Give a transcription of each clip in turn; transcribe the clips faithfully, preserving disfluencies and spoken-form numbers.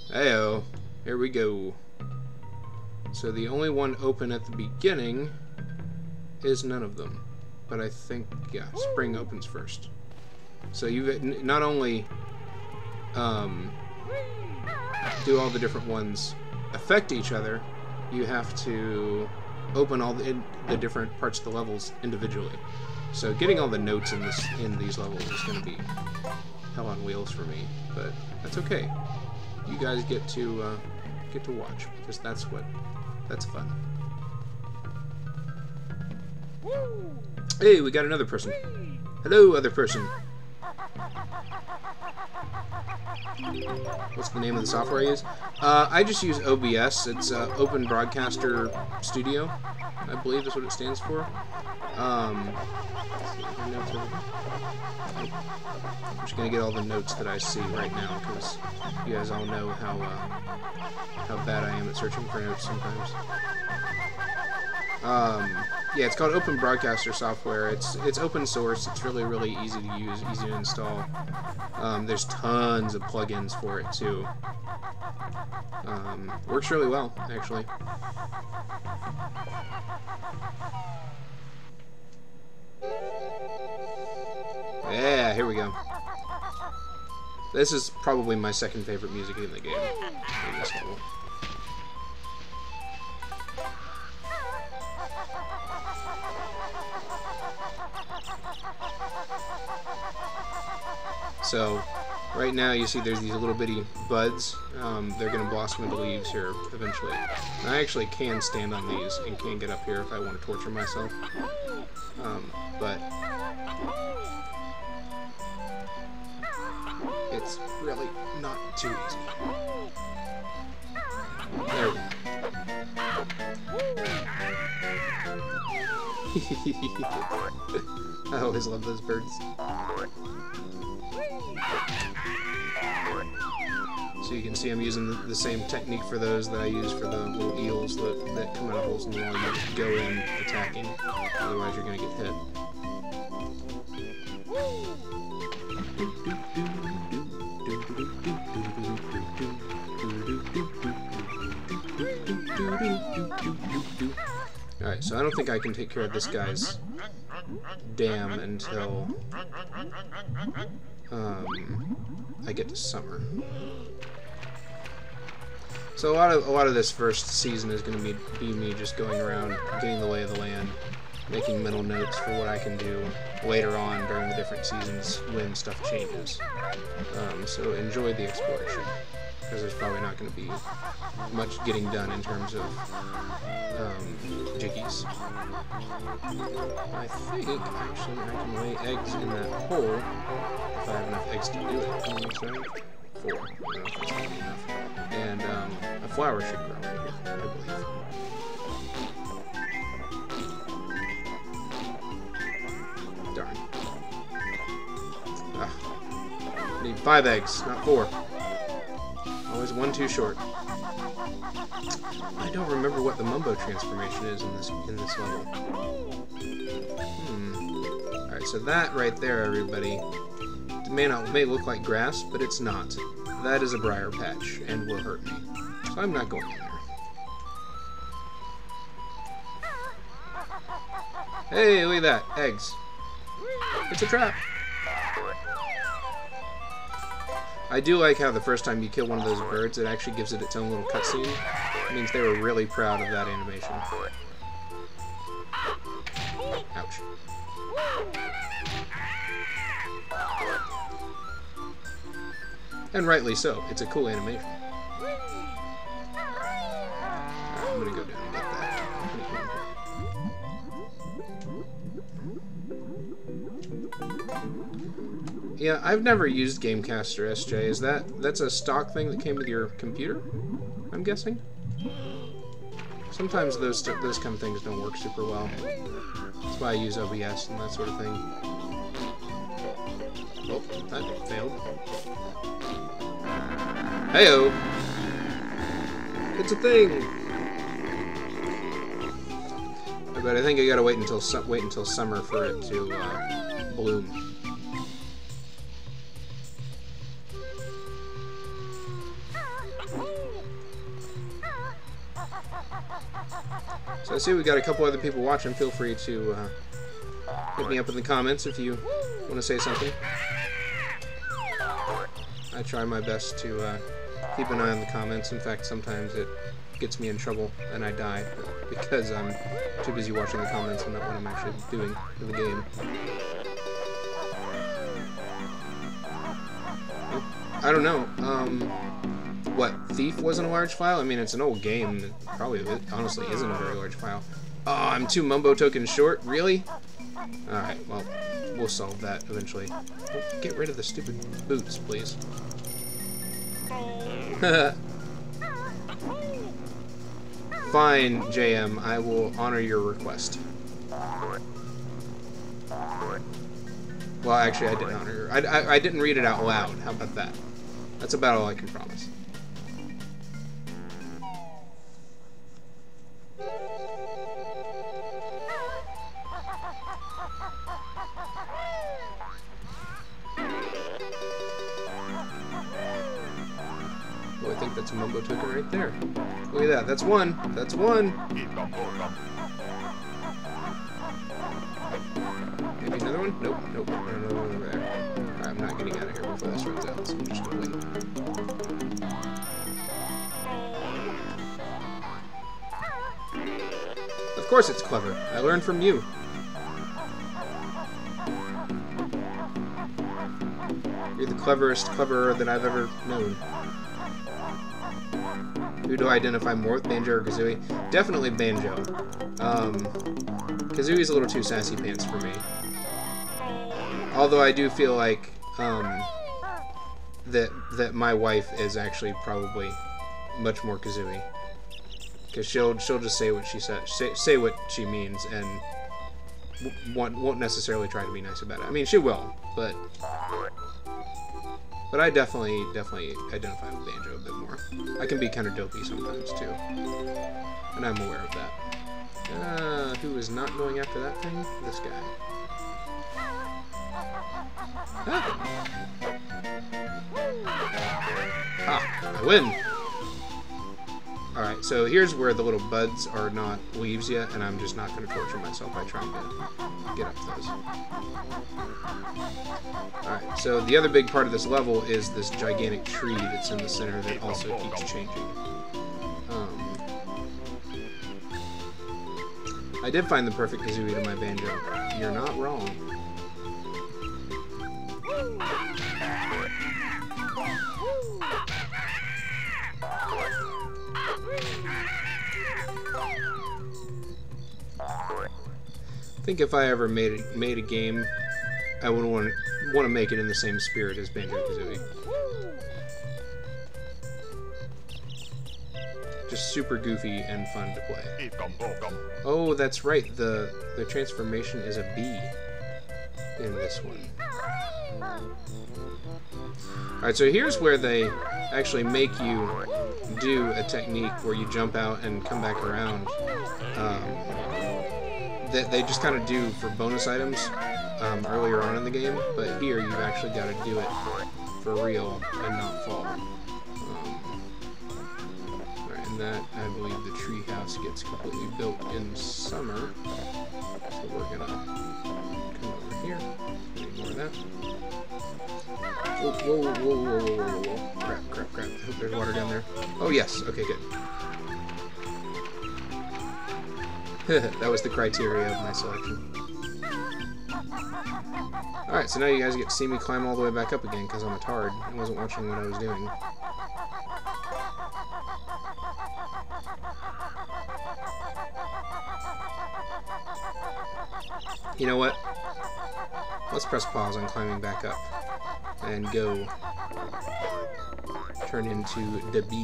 Heyo, here we go. So the only one open at the beginning is none of them. But I think, yeah, spring opens first. So you not only um, do all the different ones affect each other, you have to open all the, in, the different parts of the levels individually. So getting all the notes in this in these levels is going to be hell on wheels for me, but that's okay. You guys get to uh, get to watch, because that's what that's fun. Hey, we got another person. Hello, other person. What's the name of the software I use? Uh, I just use O B S. It's uh, Open Broadcaster Studio, I believe is what it stands for. Um, I'm just gonna get all the notes that I see right now, because you guys all know how uh, how bad I am at searching for notes sometimes. Um, yeah, it's called Open Broadcaster Software. It's it's open source. It's really really easy to use, easy to install. Um, there's tons of plugins for it too. Um, works really well, actually. Yeah, here we go. This is probably my second favorite music in the game. In this level. So, right now you see there's these little bitty buds. Um, they're going to blossom into leaves here eventually. And I actually can stand on these and can get up here if I want to torture myself. Um, but it's really not too easy. There we go. I always love those birds. So you can see I'm using the, the same technique for those that I use for the little eels that, that come out of holes in the wall. You just go in attacking, otherwise you're going to get hit. Alright, so I don't think I can take care of this guy's dam until um, I get to summer. So a lot of a lot of this first season is going to be, be me just going around, getting the lay of the land, making mental notes for what I can do later on during the different seasons when stuff changes. Um, so enjoy the exploration, because there's probably not going to be much getting done in terms of um, jiggies. I think actually I can lay eggs in that hole if I have enough eggs to do it. How many eggs do I have? Four. I don't know if that's not enough. And um, a flower should grow right here, I believe. Darn. Ah. I need five eggs, not four. Always one too short. I don't remember what the Mumbo transformation is in this in this level. Hmm. Alright, so that right there, everybody, it may not may look like grass, but it's not. That is a briar patch and will hurt me. So I'm not going in there. Hey, look at that. Eggs. It's a trap. I do like how the first time you kill one of those birds, it actually gives it its own little cutscene. It means they were really proud of that animation. Ouch. And rightly so. It's a cool animation. Alright, I'm gonna go down and get that. Yeah, I've never used Gamecaster S J. Is that that's a stock thing that came with your computer? I'm guessing. Sometimes those those kind of things don't work super well. That's why I use O B S and that sort of thing. Oh, that failed. Heyo! It's a thing. But I think I gotta wait until su wait until summer for it to uh, bloom. So I see we got a couple other people watching. Feel free to uh, hit me up in the comments if you want to say something. I try my best to uh, keep an eye on the comments. In fact, sometimes it gets me in trouble and I die because I'm too busy watching the comments and not what I'm actually doing in the game. I don't know. Um, what, Thief wasn't a large file? I mean, it's an old game. It probably it honestly isn't a very large file. Oh, I'm two Mumbo tokens short? Really? Alright, well, we'll solve that eventually. Oh, get rid of the stupid boots, please. Fine, J M. I will honor your request. Well, actually, I didn't honor your... I, I, I didn't read it out loud. How about that? That's about all I can promise. Oh, I think that's a Mumbo token right there. Look at that. That's one. That's one. Maybe another one? Nope. Nope. Another one over there. Alright, I'm not getting out of here before this runs out, so I'm just gonna wait. Of course it's clever. I learned from you. You're the cleverest cleverer that I've ever known. Who do I identify more with, Banjo or Kazooie? Definitely Banjo. Um, Kazooie's a little too sassy pants for me. Although I do feel like um, that that my wife is actually probably much more Kazooie, because she'll she'll just say what she says, say, say what she means, and won't won't necessarily try to be nice about it. I mean, she will, but but I definitely definitely identify with Banjo a bit more. I can be kind of dopey sometimes too, and I'm aware of that. Uh, who is not going after that thing? This guy. Ah. Ah, I win! Alright, so here's where the little buds are not leaves yet, and I'm just not going to torture myself by trying to get up those. Alright, so the other big part of this level is this gigantic tree that's in the center that also keeps changing. Um, I did find the perfect Kazooie to my Banjo. You're not wrong. I think if I ever made a, made a game, I would want to want to make it in the same spirit as Banjo-Kazooie. Just super goofy and fun to play. Oh, that's right. The the transformation is a bee in this one. Alright, so here's where they actually make you do a technique where you jump out and come back around. Um, that they just kind of do for bonus items um, earlier on in the game, but here you've actually got to do it for real and not fall. Um, right, and that, I believe, the tree house gets completely built in summer. So we're gonna come over here, ignore that. Whoa, whoa, whoa, whoa, whoa, whoa, whoa, whoa. Crap, crap, crap. I hope there's water down there. Oh, yes. Okay, good. That was the criteria of my selection. Alright, so now you guys get to see me climb all the way back up again, because I'm a tard and wasn't watching what I was doing. You know what? Let's press pause on climbing back up and go turn into the bee.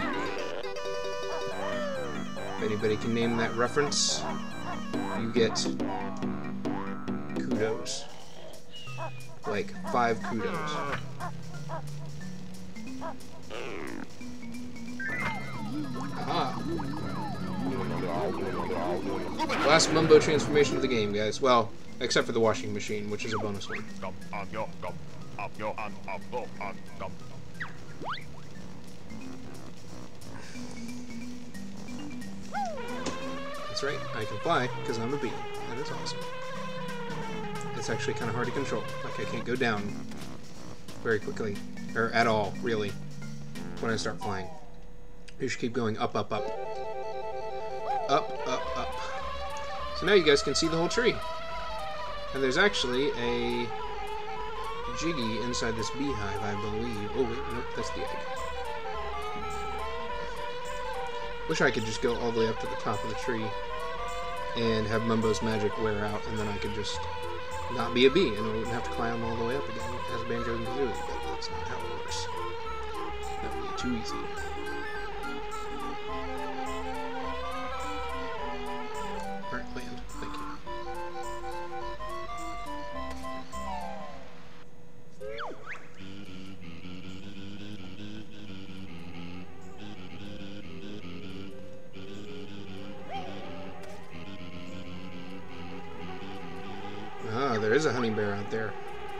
If anybody can name that reference, you get kudos. Like five kudos. Aha! Last Mumbo transformation of the game, guys. Well, except for the washing machine, which is a bonus one. That's right, I can fly, because I'm a bee. That is awesome. It's actually kind of hard to control. Like, I can't go down very quickly. Or at all, really, when I start flying. You should keep going up, up, up. Up, up, up. So now you guys can see the whole tree. And there's actually a Jiggy inside this beehive, I believe. Oh, wait, nope, that's the egg. Wish I could just go all the way up to the top of the tree and have Mumbo's magic wear out, and then I could just not be a bee, and I wouldn't have to climb all the way up again as Banjo-Kazooie, but that's not how it works. That would be too easy. Alright, land. Thank you. Ah, there is a honey bear out there.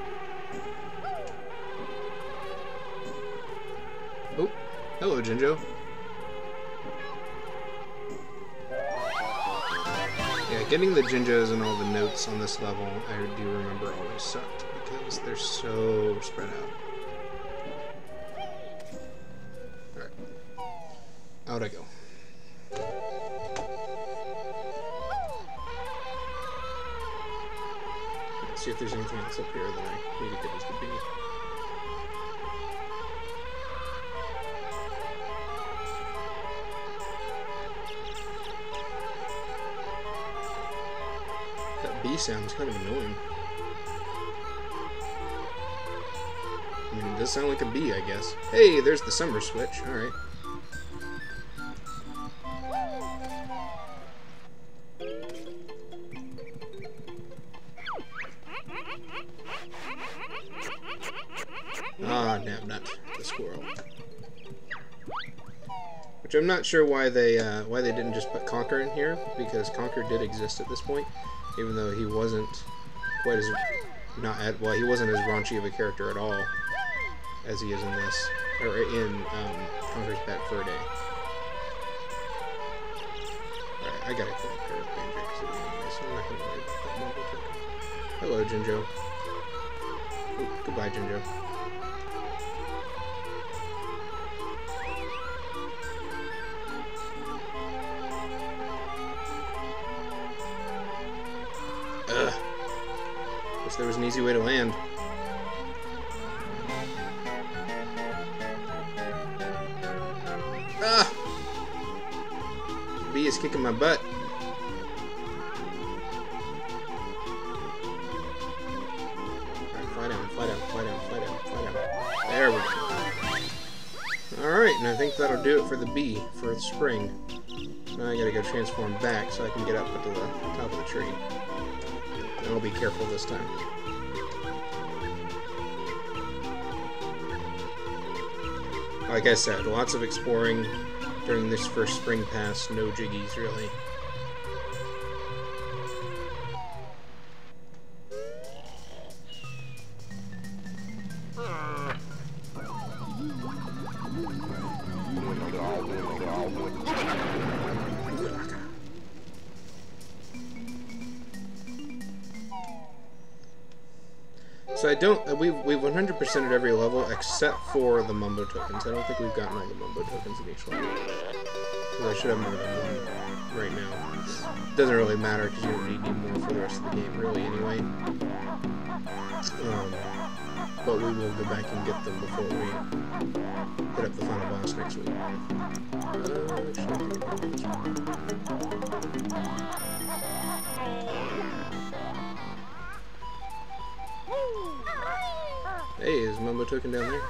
Oh, hello, Jinjo. Yeah, getting the Jinjos and all the notes on this level, I do remember always sucked, because they're so spread out. Alright. Out I go. See if there's anything else up here that I need to get as the bee. That bee sounds kind of annoying. I mean, it does sound like a bee, I guess. Hey, there's the summer switch. Alright. Ah, Nabnut, the squirrel. Which I'm not sure why they uh, why they didn't just put Conker in here, because Conker did exist at this point, even though he wasn't quite as not at well he wasn't as raunchy of a character at all as he is in this or in um, Conker's Bad Fur Day. Alright, I gotta kill a pair of Banjo-Kazooie anyway, so I'm not gonna worry about that Mumbo token. Hello, Jinjo. Ooh, goodbye, Jinjo. Ugh. Wish there was an easy way to land. Ah! The bee is kicking my butt. Alright, fly down, fly down, fly down, fly down, fly down. There we go. Alright, and I think that'll do it for the bee for the spring. Now I gotta go transform back so I can get up to the top of the tree. And I'll be careful this time. Like I said, lots of exploring during this first spring pass, no jiggies really. So I don't, we've, we've one hundred percented every level except for the Mumbo tokens. I don't think we've gotten all the Mumbo tokens in each level. Because I should have more than one right now. It doesn't really matter because you don't need any more for the rest of the game really anyway. Um, but we will go back and get them before we hit up the final boss next week. Hey, is Mumbo token down there?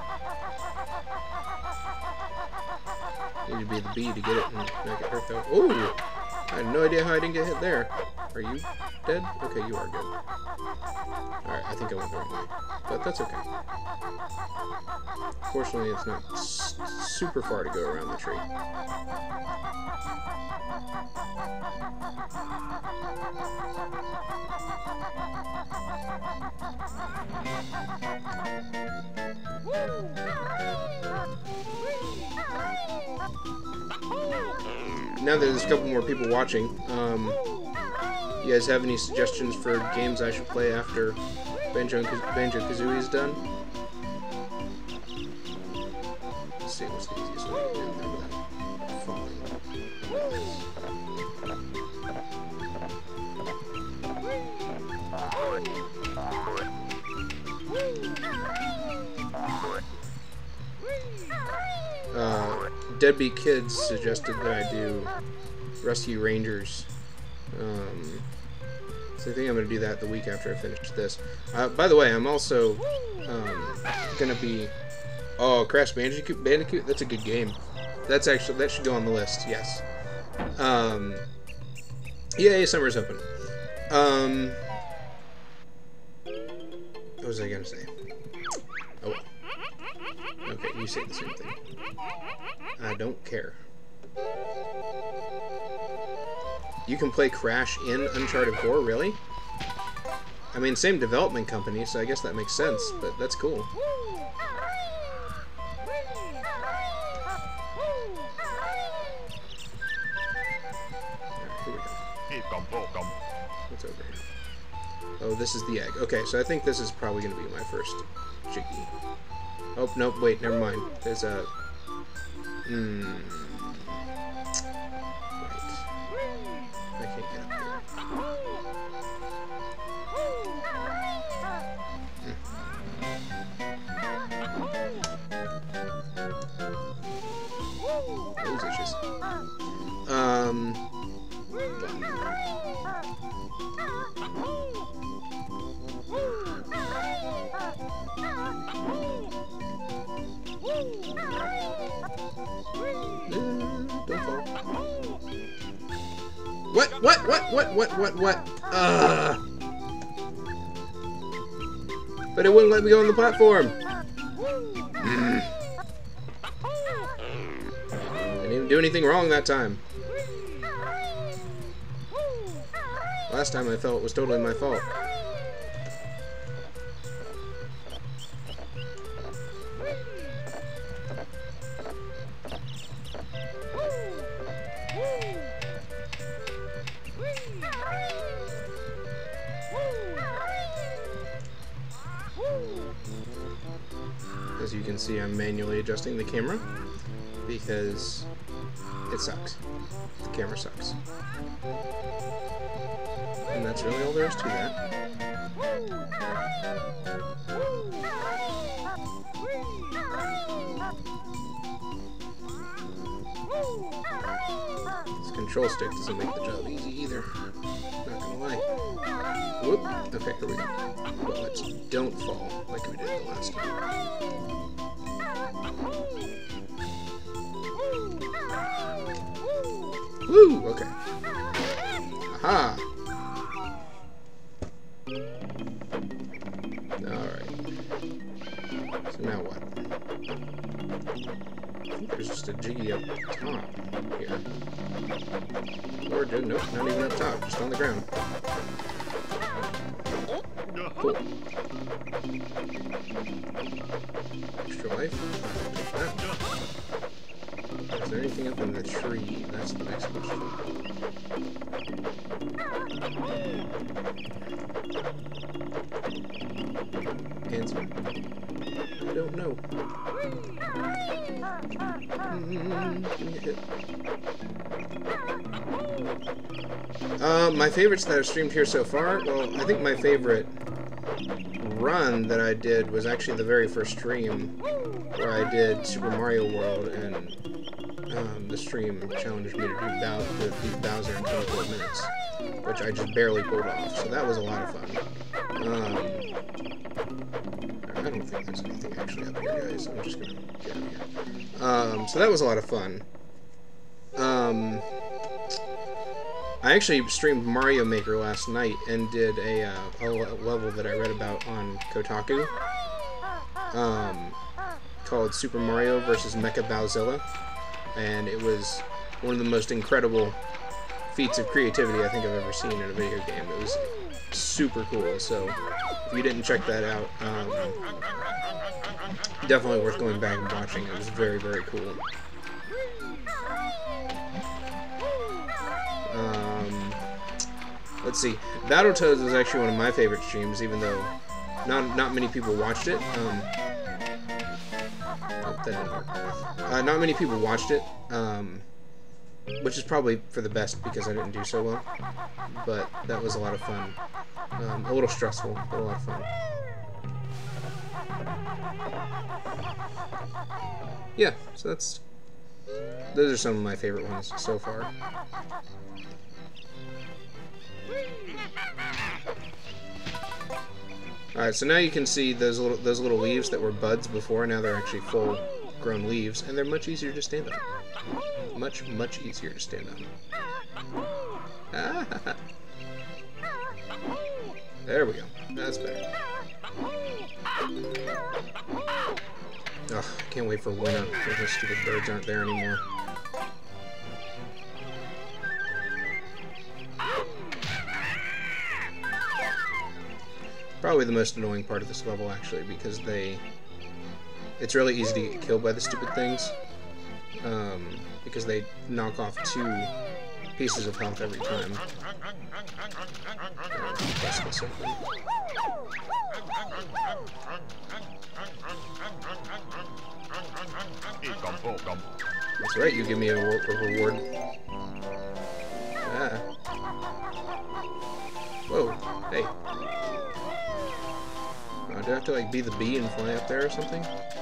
Need to be the bee to get it and not get hurt though. Oh! I had no idea how I didn't get hit there. Are you dead? Okay, you are good. Alright, I think I went the wrong way. But that's okay. Fortunately, it's not s super far to go around the tree. now that there's a couple more people watching, um, you guys have any suggestions for games I should play after Banjo Banjo-Kazooie is done? Let's see what's the easiest way to get in there without falling. Uh, Deadbeat Kids suggested that I do Rescue Rangers. Um, so I think I'm going to do that the week after I finish this. Uh, by the way, I'm also um, going to be... Oh, Crash Bandicoot, Bandicoot? That's a good game. That's actually... That should go on the list, yes. Um, yay, summer's open. Um, what was I going to say? Oh. Okay, you say the same thing. I don't care. You can play Crash in Uncharted four, really? I mean, same development company, so I guess that makes sense, but that's cool. Alright, here we go. What's over here? Oh, this is the egg. Okay, so I think this is probably going to be my first Jiggy. Oh, nope, wait, never mind. There's a... Hmm... Right. I can't get up there. Hmm. Those issues. Um... Don't fall. What? What? What? What? What? What? What? Ugh. But it wouldn't let me go on the platform. Mm. Didn't even do anything wrong that time. Last time I felt it was totally my fault. As you can see, I'm manually adjusting the camera because it sucks. The camera sucks. And that's really all there is to that. This control stick doesn't make the job easy either. Not gonna lie. Whoop. Okay, here we go. Well, let's don't fall like we did the last time. Woo! Okay. Aha! Alright. So now what? I think there's just a Jiggy up top here. Or, nope, not even up top, just on the ground. Cool. Extra life. Take that. Is there anything up in the tree? That's the next question. Answer. I don't know. Uh, my favorites that I've streamed here so far, well, I think my favorite run that I did was actually the very first stream where I did Super Mario World, and um, the stream challenged me to do Bow to beat Bowser in twenty-four minutes, which I just barely pulled off, so that was a lot of fun. Um, I don't think there's anything actually up here, guys. I'm just gonna get out of here. Um, so that was a lot of fun. Um, I actually streamed Mario Maker last night and did a, uh, a level that I read about on Kotaku, um, called Super Mario versus Mecha Bowzilla, and it was one of the most incredible feats of creativity I think I've ever seen in a video game. It was super cool, so if you didn't check that out, um, definitely worth going back and watching. It was very, very cool. let's see. Battletoads was actually one of my favorite streams, even though not not many people watched it. Um, oh, that didn't work. Uh, not many people watched it, um, which is probably for the best because I didn't do so well. But that was a lot of fun. Um, a little stressful, but a lot of fun. Yeah, so that's those are some of my favorite ones so far. Alright, so now you can see those little those little leaves that were buds before, now they're actually full grown leaves, and they're much easier to stand on. Much, much easier to stand on. Ah, there we go. That's better. Ugh, can't wait for winter, because those stupid birds aren't there anymore. Probably the most annoying part of this level, actually, because they... It's really easy to get killed by the stupid things, um, because they knock off two pieces of health every time. Press this open. That's right, you give me a, a reward. Ah. Whoa, hey. Uh, do I have to, like, be the bee and fly up there or something?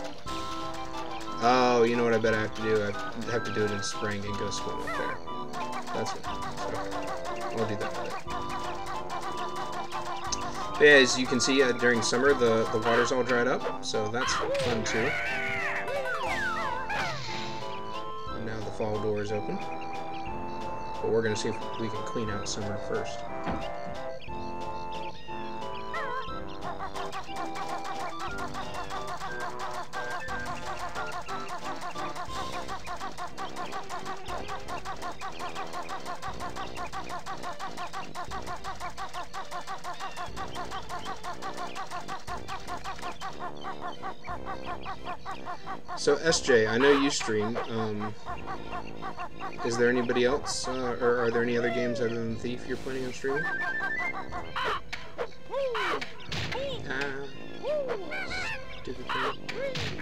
Oh, you know what I bet I have to do? I have to do it in spring and go swim up there. That's it. So, I'll do that later. But yeah, as you can see, uh, during summer, the, the water's all dried up, so that's fun too. And now the fall door is open. But we're going to see if we can clean out summer first. So S J, I know you stream. Um, is there anybody else, uh, or are there any other games other than Thief you're planning on streaming? Ah, stupid thing.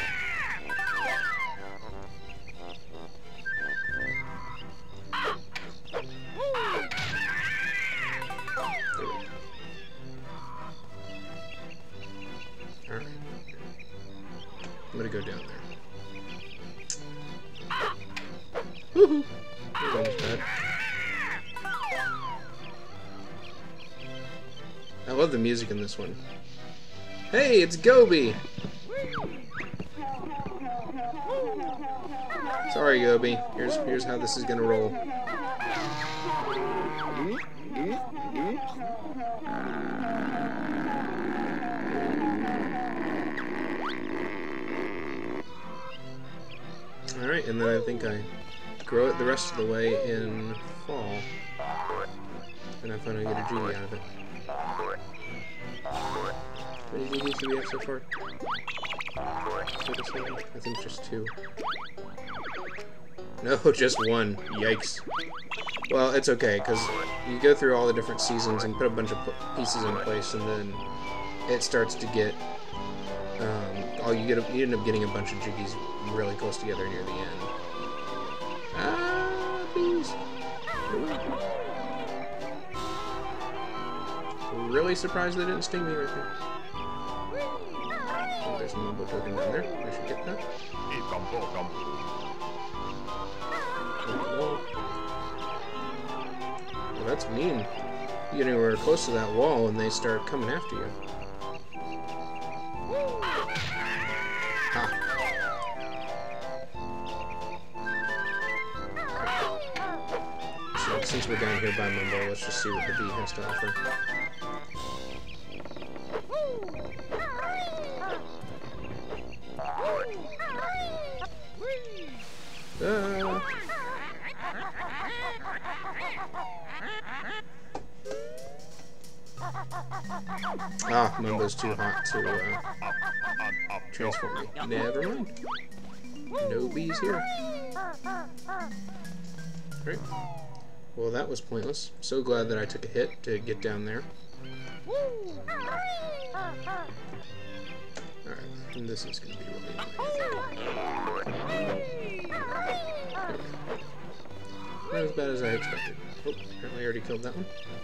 Alright. I'm gonna go down there. Woohoo! That was almost bad. I love the music in this one. Hey, it's Gobi! Sorry, Gobi. Here's here's how this is gonna roll. Alright, and then I think I grow it the rest of the way in fall. And I finally get a Judy out of it. How many Judies do we have so far? I think just two. No, just one. Yikes. Well, it's okay, because you go through all the different seasons and put a bunch of pieces in place, and then it starts to get... Um, oh, you get a, you end up getting a bunch of jiggies really close together near the end. Ah, bees! Really surprised they didn't sting me right there. Oh, there's a Mumbo token down there. I should get that. Oh, well, that's mean. You get anywhere close to that wall and they start coming after you. Ha. So since we're down here by Mumbo, let's just see what the bee has to offer. Uh. Ah, Mumbo's too hot to uh, transform me. Never mind. No bees here. Alright. Well, that was pointless. So glad that I took a hit to get down there. Alright, and this is going to be really annoying. Not as bad as I expected. Oh, apparently I already killed that one.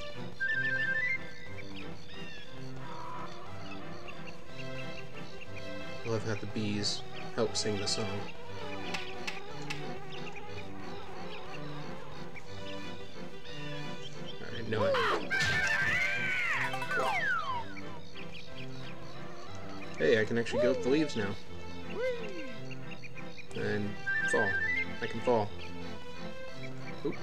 I love how the bees help sing the song. Alright, no idea. Hey, I can actually go up the leaves now. And fall. I can fall. Oop.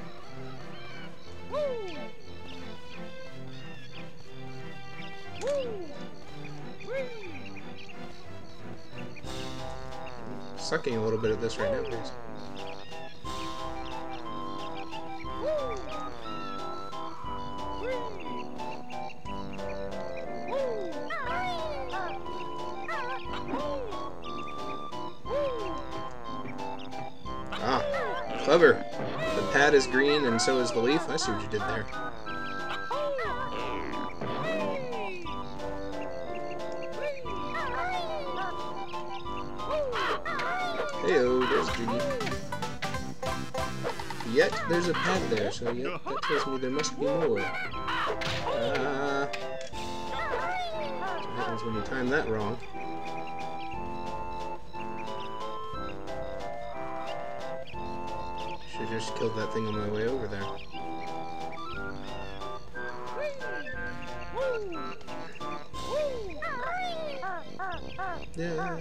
Sucking a little bit at this right now, please. Ah, clever. The pad is green and so is the leaf. I see what you did there. Heyo, there's Judy. Yet there's a pad there, so yep, that tells me there must be more. Ah. What happens when you time that wrong? Should've just killed that thing on my way over there. Yeah.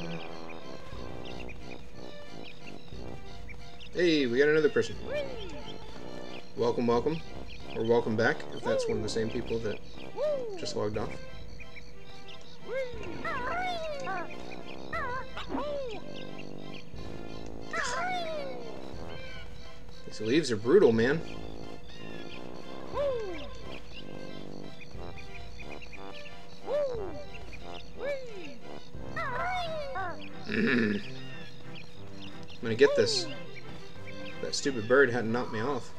Hey, we got another person. Welcome, welcome. Or welcome back, if that's one of the same people that just logged off. These leaves are brutal, man. Mm. I'm gonna get this. That stupid bird hadn't knocked me off.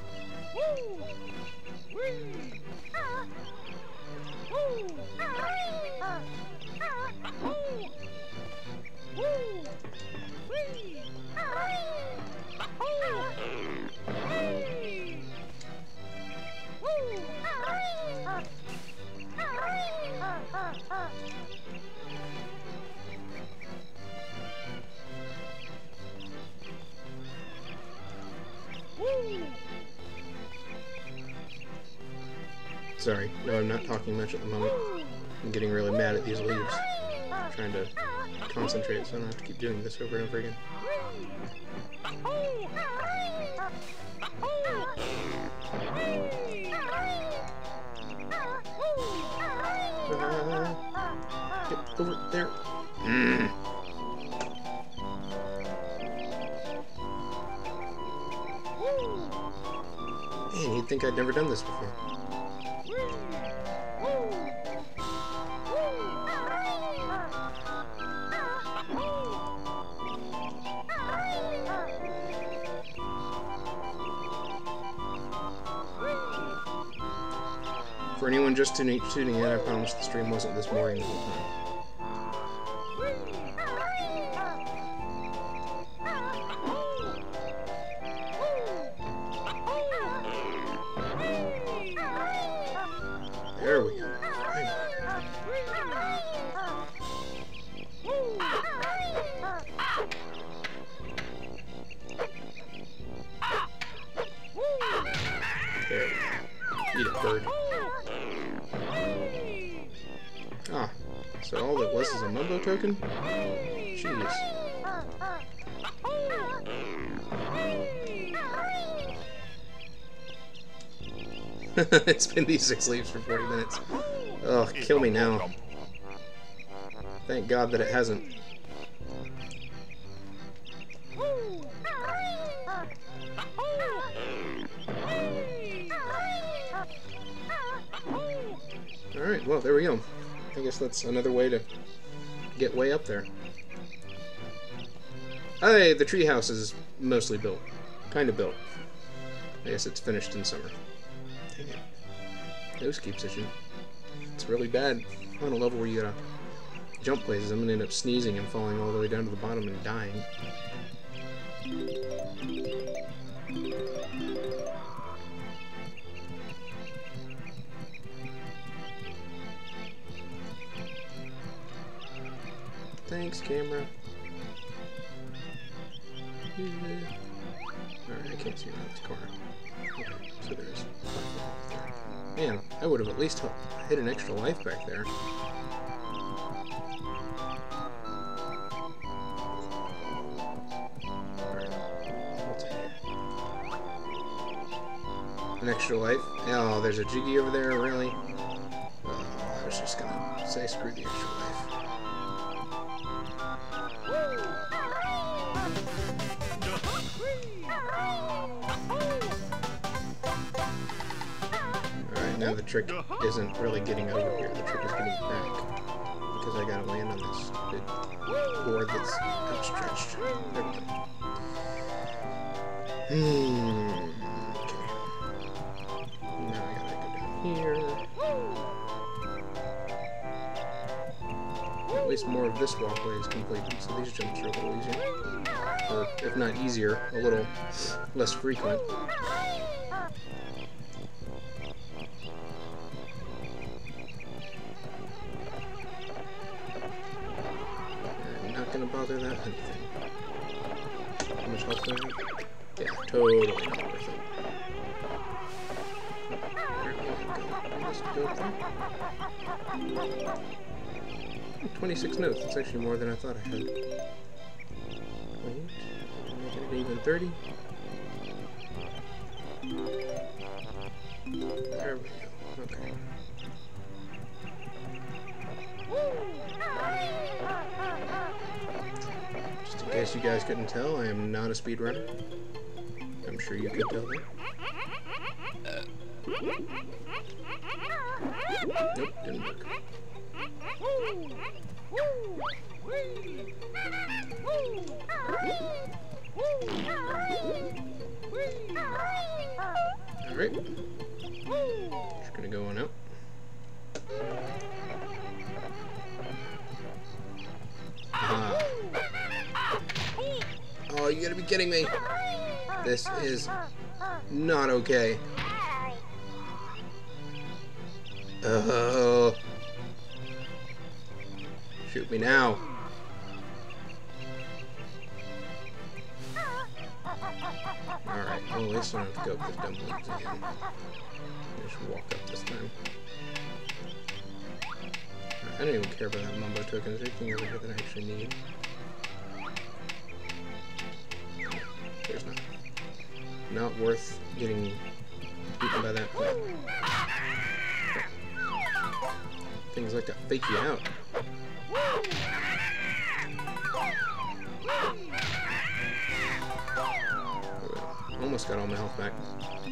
Sorry, no, I'm not talking much at the moment. I'm getting really mad at these leaves. I'm trying to concentrate so I don't have to keep doing this over and over again. Uh, get over there. Mm. Man, you'd think I'd never done this before. For anyone just tuning, tuning in, I promise the stream wasn't this boring the whole time. There we go. There we go. Eat it, bird. Ah, so all that was is a mumbo token? Jeez. It's been these six leaves for forty minutes. Ugh, kill me now. Thank God that it hasn't. Alright, well, there we go. I guess that's another way to get way up there. Hey, the treehouse is mostly built. Kind of built. I guess it's finished in summer. Dang it. Nose keeps itching. It's really bad on a level where you gotta jump places. I'm gonna end up sneezing and falling all the way down to the bottom and dying. Thanks, camera. Alright, I can't see around this corner. Okay, so there's there. Man, I would have at least hit an extra life back there. Alright, what's in here? An extra life? Oh, there's a Jiggy over there, really? Oh, I was just gonna say screw the extra life. Now the trick isn't really getting over here, the trick is getting back. Because I gotta land on this stupid board that's outstretched. There we go. Hmm. Okay. Now I gotta go down here. At least more of this walkway is completed, so these jumps are a little easier. Or, if not easier, a little less frequent. Gonna bother that anything. How much health do I have? Yeah, totally not worth it. twenty-six notes. That's actually more than I thought I had. Wait, making it even thirty. There we go. Okay. Just in case you guys couldn't tell, I am not a speedrunner. I'm sure you could tell that. Nope, didn't work. Alright. Just gonna go on out. Ah. Oh, you gotta be kidding me. This is not okay. Oh. Shoot me now. Alright, well, at least I don't have to go up the dumplings again. I should walk up this time. Right, I don't even care about that mumbo token. Is there anything over here that I actually need? There's not. Not worth getting beaten by that. Things like to fake you out. Almost got all my health back.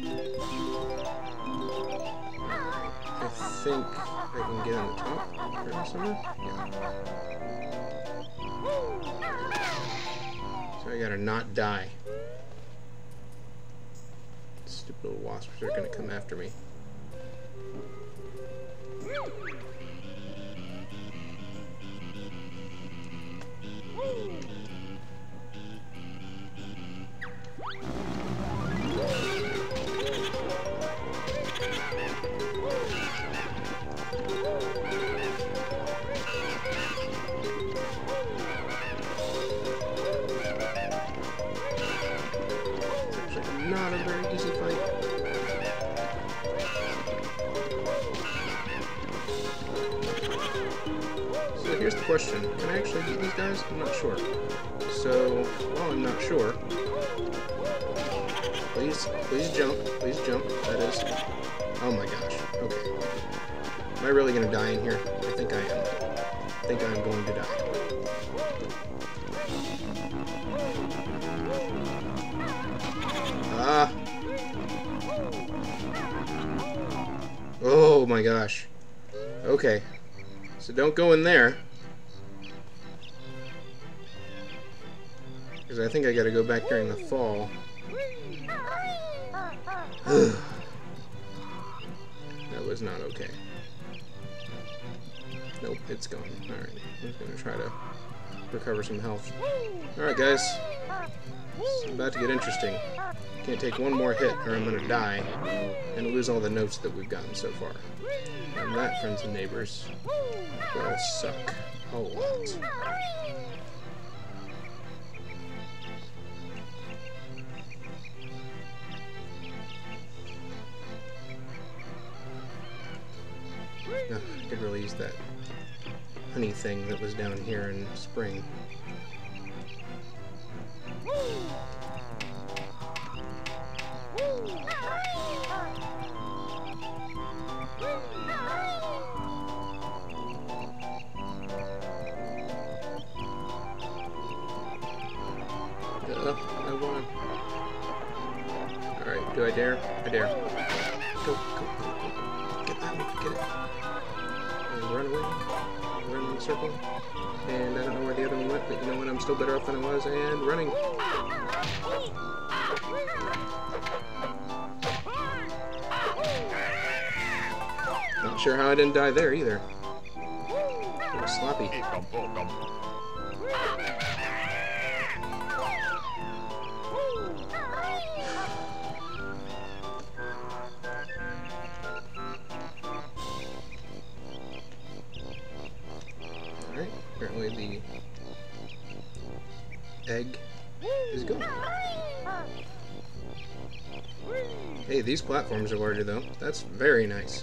I think I can get on the top there somewhere. Yeah. So I gotta not die. Stupid little wasps are gonna come after me. Not a very easy fight. So here's the question. Can I actually beat these guys? I'm not sure. So, while I'm not sure, please, please jump. Please jump. That is... Oh my gosh. Okay. Am I really going to die in here? I think I am. I think I'm going to die. Ah! Oh my gosh. Okay. So don't go in there. Because I think I gotta go back during the fall. is not okay. Nope, it's gone. Alright, I'm just gonna try to recover some health. Alright, guys. It's about to get interesting. Can't take one more hit or I'm gonna die and lose all the notes that we've gotten so far. And that, friends and neighbors, will suck a lot. Oh, I could really use that honey thing that was down here in spring. Uh, I won. Alright, do I dare? I dare. Go, go, go, go. Get that one, get it. And run away. Run in a circle. And I don't know where the other one went, but you know what? I'm still better off than I was. And running. Not sure how I didn't die there either. It was sloppy. Alright, apparently the egg is gone. Hey, these platforms are larger though. That's very nice.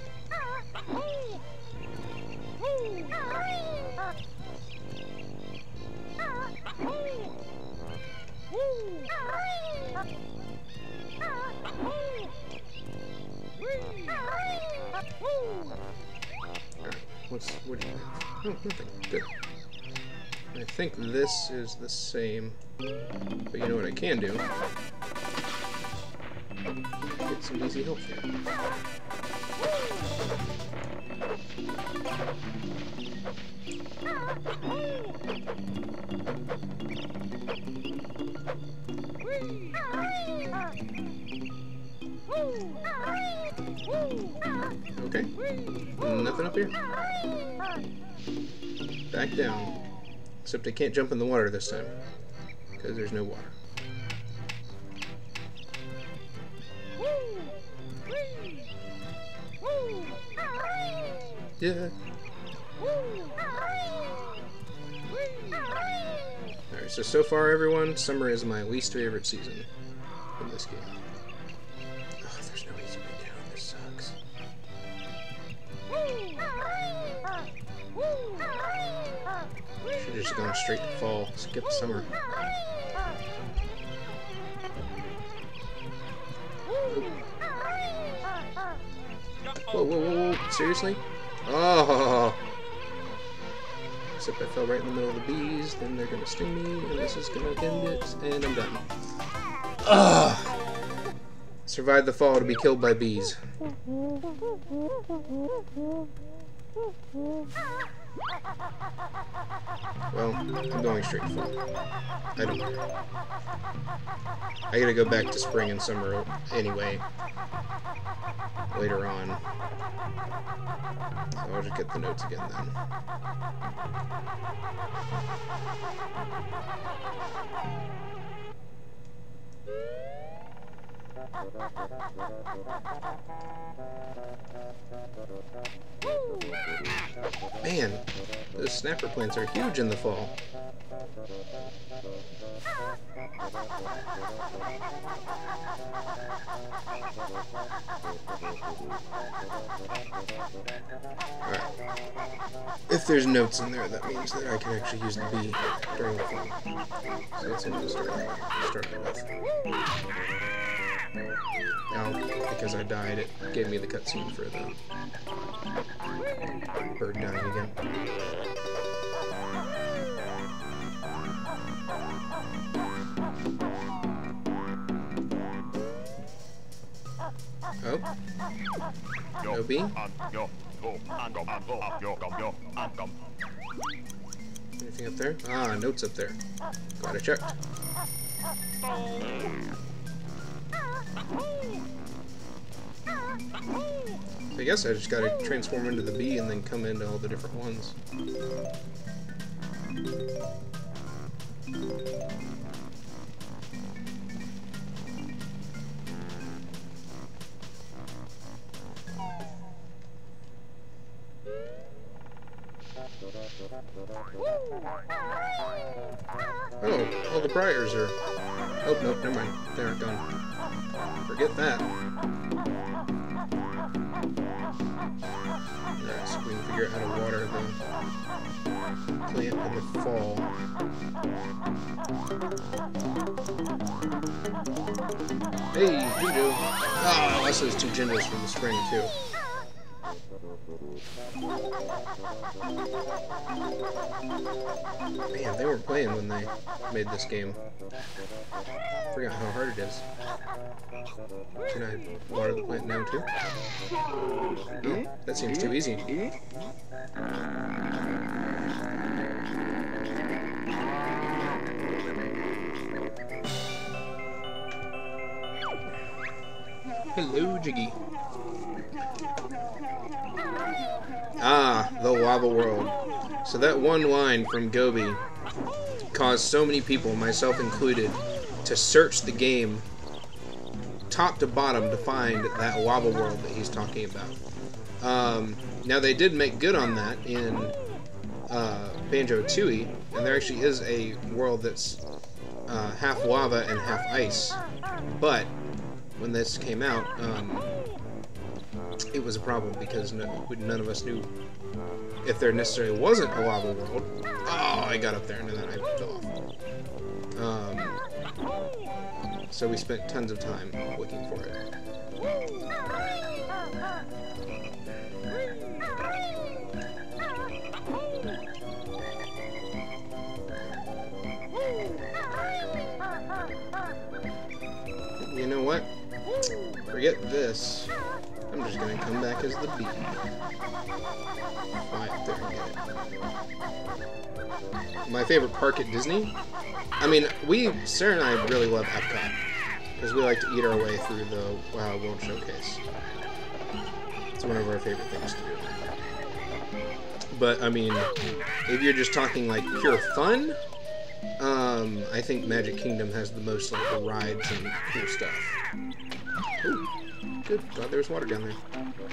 Alright, what's, what do you have? Oh, nothing. Good. I think this is the same, but you know what I can do? Get some easy health here. Okay, nothing up here. Back down. Except I can't jump in the water this time, because there's no water. Yeah. Alright, so so far everyone, summer is my least favorite season in this game. Oh, there's no easy way down, this sucks. Should've just gone straight to fall, skip summer. Whoa, whoa, whoa, whoa, seriously? Oh! Except I fell right in the middle of the bees, then they're gonna sting me, and this is gonna end it, and I'm done. Ugh! Survived the fall to be killed by bees. Well, I'm going straight to fall. I don't care. I gotta go back to spring and summer anyway. Later on. So I'll just get the notes again then. Man, those snapper plants are huge in the fall. Alright. If there's notes in there, that means that I can actually use the bee during the fall. So that's what I'm start, starting with. Now, because I died, it gave me the cutscene for the bird dying again. Oh. No bee? Anything up there? Ah, notes up there. Glad I checked. So I guess I just gotta transform into the bee and then come into all the different ones. Oh, all the briars are... Oh, nope, never mind. They aren't gone. Forget that. Alright, so we can figure out how to water the plant in the fall. Hey, Jinjo! Ah, oh, also those two Jinjos from the spring, too. Man, they weren't playing when they made this game. Forgot how hard it is. Can I water the plant now too? No, that seems too easy. Hello, Jiggy. Ah, the lava world. So that one line from Gobi caused so many people, myself included, to search the game top to bottom to find that lava world that he's talking about. Um, now they did make good on that in uh, Banjo-Kazooie, and there actually is a world that's uh, half lava and half ice. But when this came out, um, it was a problem because no, none of us knew if there necessarily wasn't a lava world. Oh, I got up there and then I fell off. Um, so we spent tons of time looking for it. You know what? Forget this. I'm just gonna come back as the bee. Fly up there and get it. My favorite park at Disney? I mean, we, Sarah and I really love Epcot. Because we like to eat our way through the Wow World Showcase. It's one of our favorite things to do. But, I mean, if you're just talking like pure fun, um, I think Magic Kingdom has the most like the rides and cool stuff. Ooh. Good. Glad there was water down there.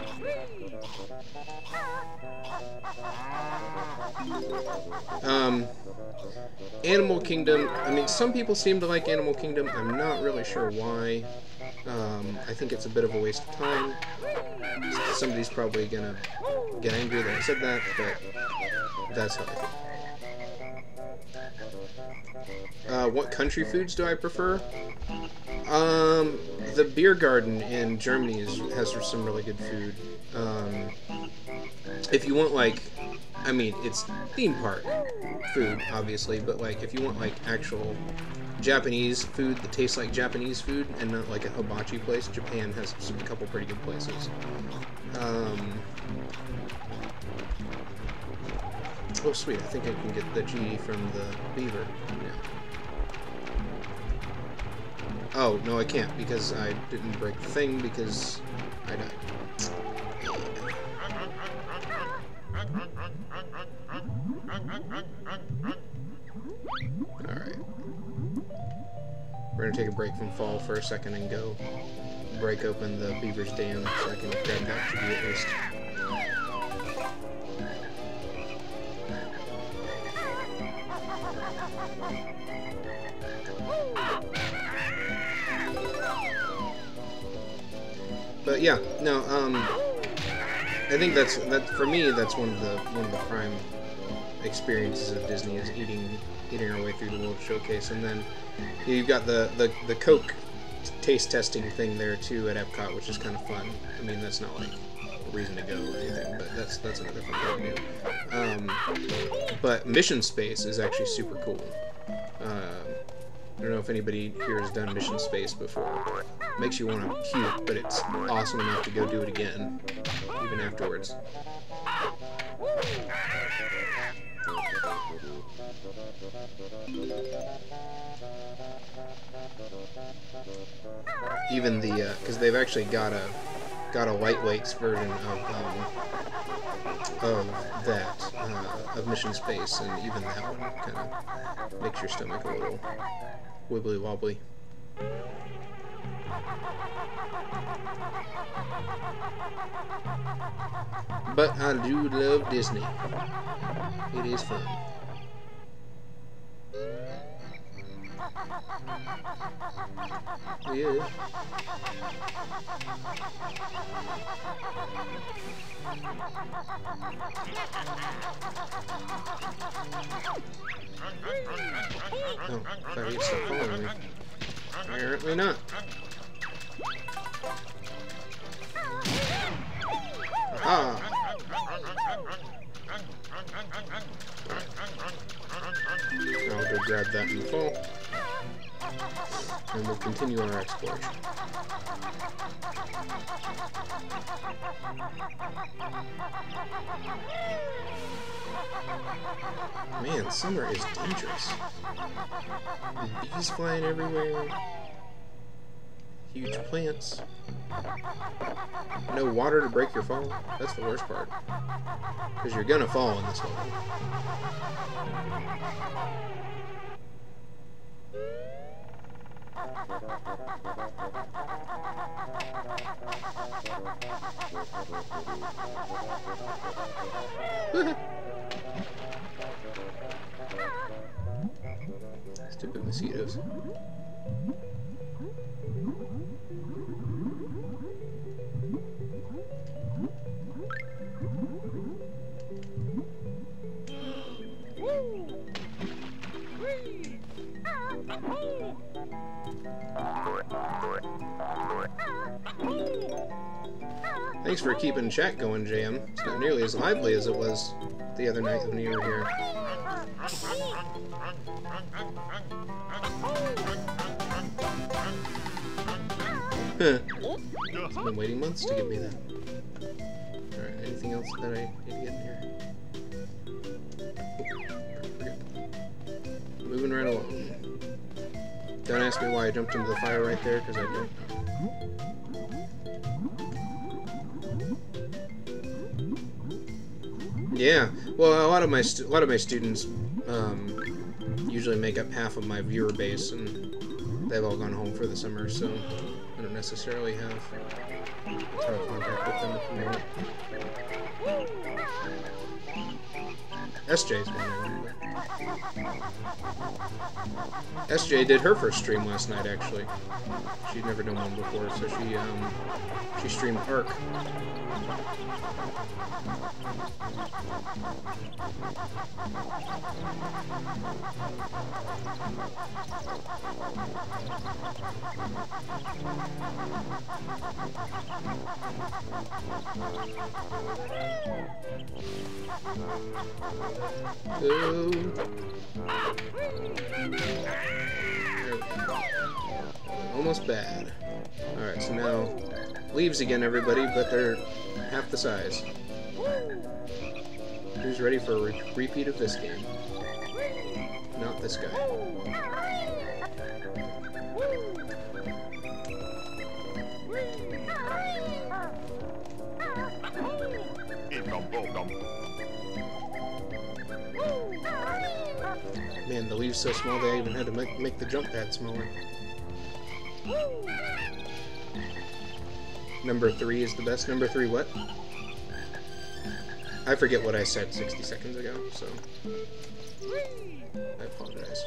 Um, Animal Kingdom. I mean, some people seem to like Animal Kingdom. I'm not really sure why. Um, I think it's a bit of a waste of time. Somebody's probably gonna get angry that I said that, but that's how I think. Uh, what country foods do I prefer? Um, the beer garden in Germany is, has some really good food. Um, if you want like, I mean, it's theme park food, obviously, but like if you want like actual Japanese food that tastes like Japanese food and not like a hibachi place, Japan has some, a couple pretty good places. Um, oh sweet, I think I can get the G from the beaver now. Oh, no I can't, because I didn't break the thing, because I died. Alright. We're gonna take a break from fall for a second and go break open the beaver's dam so I can grab that G at least. But yeah, no, um, I think that's, that, for me, that's one of the, one of the prime experiences of Disney is eating, eating our way through the World Showcase, and then you've got the, the, the Coke taste testing thing there too at Epcot, which is kind of fun. I mean, that's not like a reason to go or anything, but that's, that's another fun thing to do. Um, but Mission Space is actually super cool. Uh, I don't know if anybody here has done Mission Space before. It makes you want to puke, but it's awesome enough to go do it again, even afterwards. Even the, uh, because they've actually got a, got a lightweights version of um, of that uh, of Mission Space, and even that one kind of makes your stomach a little wibbly wobbly. But I do love Disney. It is fun. Yeah. Oh, thought he'd stop following me. Apparently not. Aha! I'll go grab that in the fall, and we'll continue our exploration. Man, summer is dangerous. Bees flying everywhere. Huge plants. No water to break your fall. That's the worst part. Because you're gonna fall in this hole. Stupid mosquitoes. Thanks for keeping chat going, J M. It's not nearly as lively as it was the other night when you were here. It's been waiting months to give me that. Alright, anything else that I need to get in here? Moving right along. Don't ask me why I jumped into the fire right there, because I don't know. Yeah, well, a lot of my stu a lot of my students um, usually make up half of my viewer base, and they've all gone home for the summer, so I don't necessarily have a ton of contact with them at the moment. S J's one of them. S J did her first stream last night, actually. She'd never done one before, so she um, she streamed Ark. Oh. Almost bad. Alright, so now leaves again, everybody, but they're half the size. Who's ready for a re repeat of this game? Not this guy. Man, the leaves so small they even had to make, make the jump pad smaller. Number three is the best. Number three what? I forget what I said sixty seconds ago, so I apologize.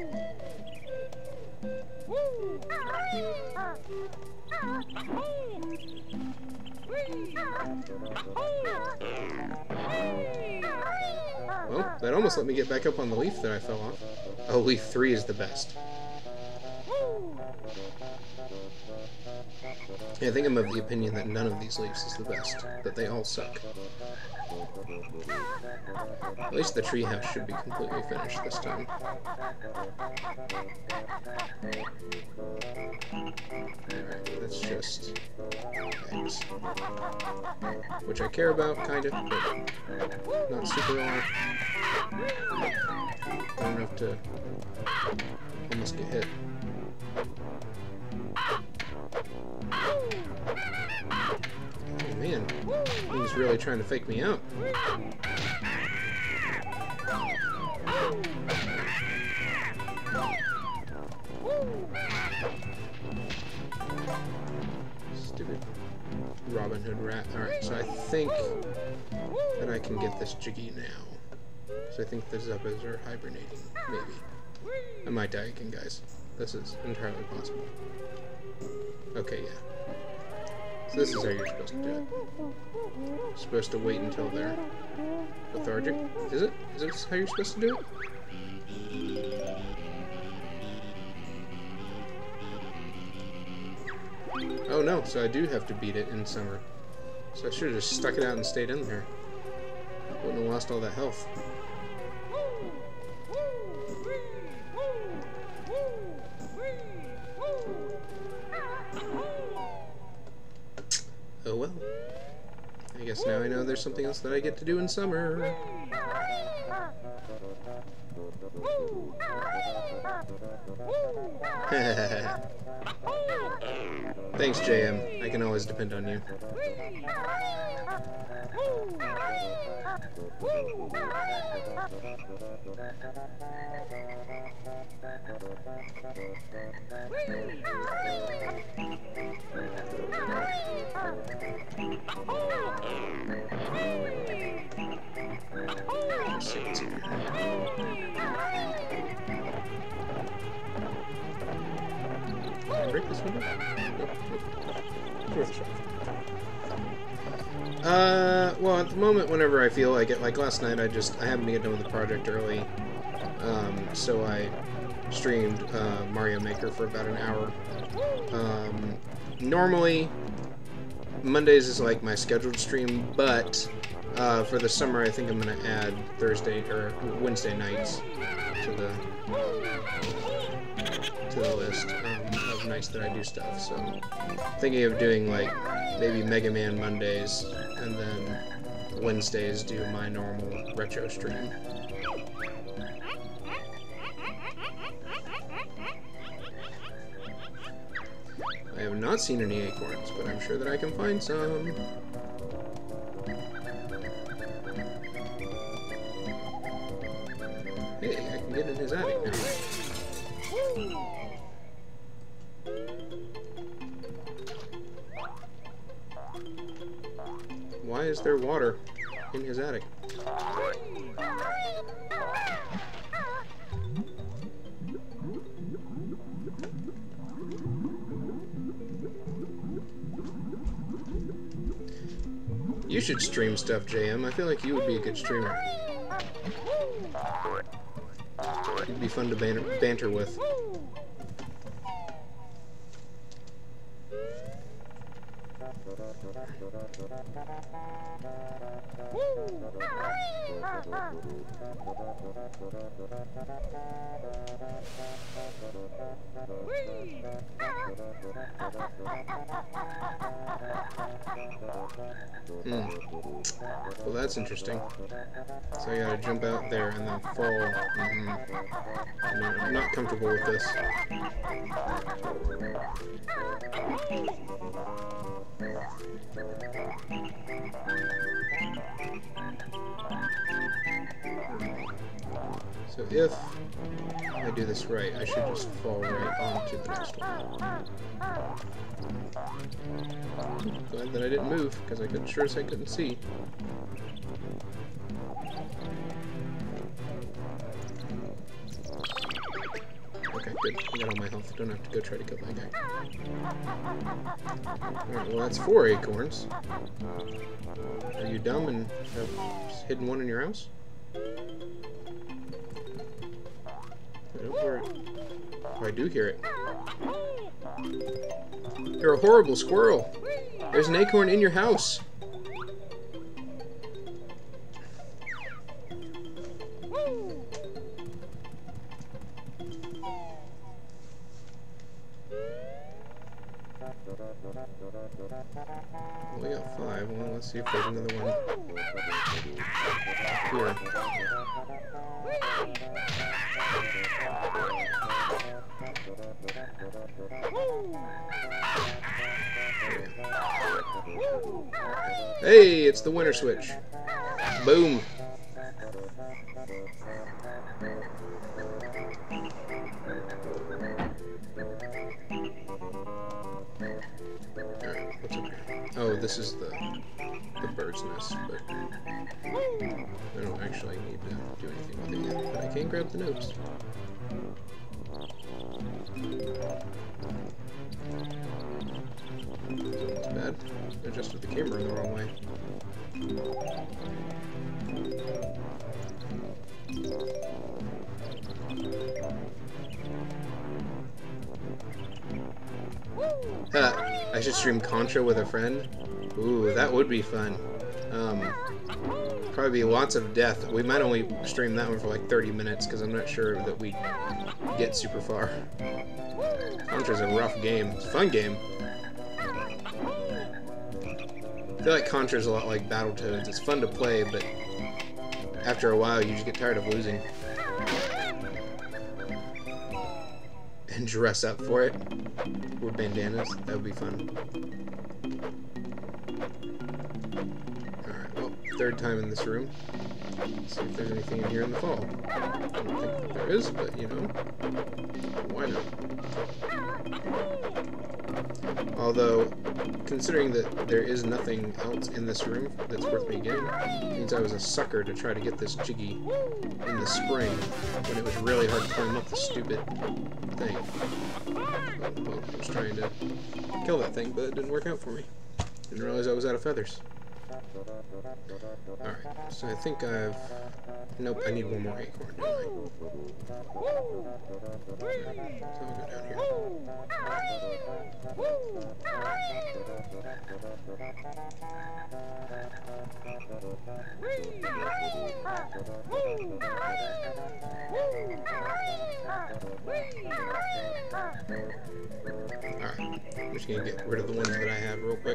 Well, that almost let me get back up on the leaf that I fell off. Oh, leaf three is the best. Yeah, I think I'm of the opinion that none of these leaves is the best, that they all suck. At least the treehouse should be completely finished this time. Alright, that's just eggs. Which I care about, kind of, but not super a lot. Not enough to almost get hit. really trying to fake me out. Stupid Robin Hood rat. Alright, so I think that I can get this Jiggy now. So I think the Zuppas are hibernating, maybe. I might die again, guys. This is entirely possible. Okay, yeah. So this is how you're supposed to do it. You're supposed to wait until they're lethargic. Is it? Is this how you're supposed to do it? Oh no, so I do have to beat it in summer. So I should have just stuck it out and stayed in there. Wouldn't have lost all that health. Oh well. I guess now I know there's something else that I get to do in summer. Thanks, J M. I can always depend on you. Let's see what's here. Can I break this window? Nope, nope. Worth a shot. Uh, well, at the moment, whenever I feel like it, like last night, I just, I happened to get done with the project early, um, so I streamed uh, Mario Maker for about an hour. Um, normally, Mondays is like my scheduled stream, but uh, for the summer, I think I'm going to add Thursday or Wednesday nights to the to the list um, of nights that I do stuff. So, I'm thinking of doing like maybe Mega Man Mondays, and then Wednesdays do my normal retro stream. I have not seen any acorns, but I'm sure that I can find some. Hey, I can get in his attic now. Why is there water in his attic? You should stream stuff, J M. I feel like you would be a good streamer. You'd be fun to banter, banter with. Hmm. Well, that's interesting. So I gotta jump out there and then fall. Mm-hmm. I'm, I'm not comfortable with this. So if I do this right, I should just fall right onto the next one. Glad that I didn't move, because I could sure as I couldn't see. Okay, good. I got all my health. Don't have to go try to kill that guy. Alright, well that's four acorns. Are you dumb and have hidden one in your house? I don't hear it. Oh, I do hear it. You're a horrible squirrel. There's an acorn in your house. Well, we got five. Well, let's see if there's another one here. Hey, it's the winner switch. Boom. Alright, what's up here? Oh, this is the the bird's nest, but I don't actually need to do anything with it yet. But I can grab the notes. That's bad. I adjusted the camera the wrong way. Ha! I should stream Contra with a friend. Ooh, that would be fun. Um, probably be lots of death. We might only stream that one for like thirty minutes because I'm not sure that we get super far. Contra's a rough game. It's a fun game. I feel like Contra's a lot like Battletoads. It's fun to play, but after a while you just get tired of losing. And dress up for it. With bandanas. That would be fun. Alright, well, third time in this room. Let's see if there's anything in here in the fall. I don't think there is, but you know, why not? Although, considering that there is nothing else in this room that's worth me getting, it means I was a sucker to try to get this Jiggy in the spring when it was really hard to climb up the stupid thing. Well, I was trying to kill that thing, but it didn't work out for me. Didn't realize I was out of feathers. Alright, so I think I've... Nope, I need one more acorn, don't I? So I'll go down here. Alright, I'm just gonna get rid of the ones that I have real quick.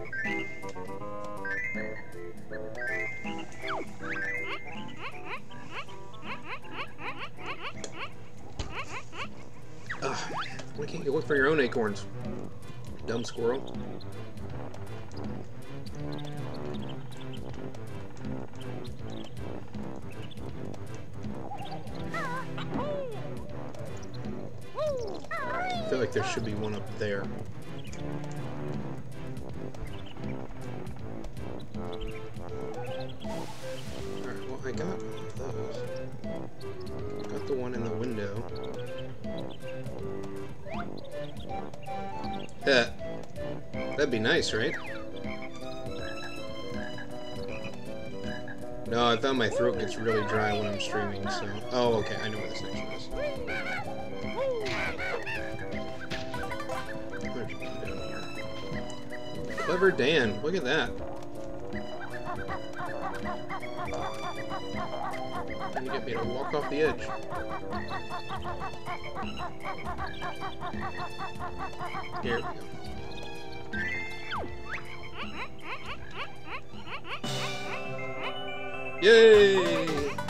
Ugh, why can't you look for your own acorns? Dumb squirrel. I feel like there should be one up there. Alright, well I got one of those. Got the one in the window. Yeah. That'd be nice, right? No, I found my throat gets really dry when I'm streaming, so... Oh, okay, I know where this next one is. Where'd you come down here? Clever Dan, look at that. Trying to get me to walk off the edge. There we go. Yay!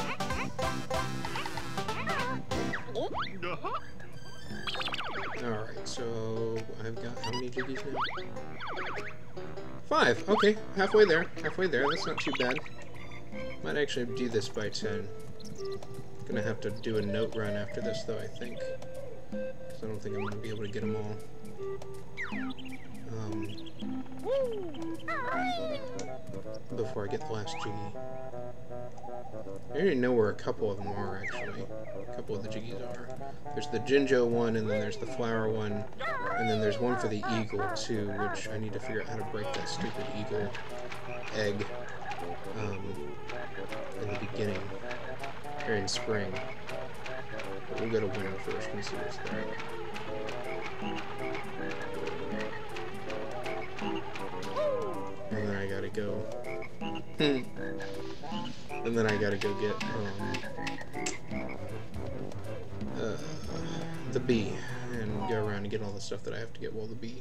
Alright, so I've got how many jiggies now? Five! Okay, halfway there. Halfway there, that's not too bad. Might actually do this by ten. Gonna have to do a note run after this though, I think. Because I don't think I'm gonna be able to get them all. Um, before I get the last jiggy. I already know where a couple of them are, actually. A couple of the jiggies are. There's the Jinjo one, and then there's the flower one, and then there's one for the eagle, too, which I need to figure out how to break that stupid eagle egg um, in the beginning, or in spring. But we'll go to winter first and see what's there. And then I gotta go. And then I gotta go get um, uh, the bee and go around and get all the stuff that I have to get while the bee.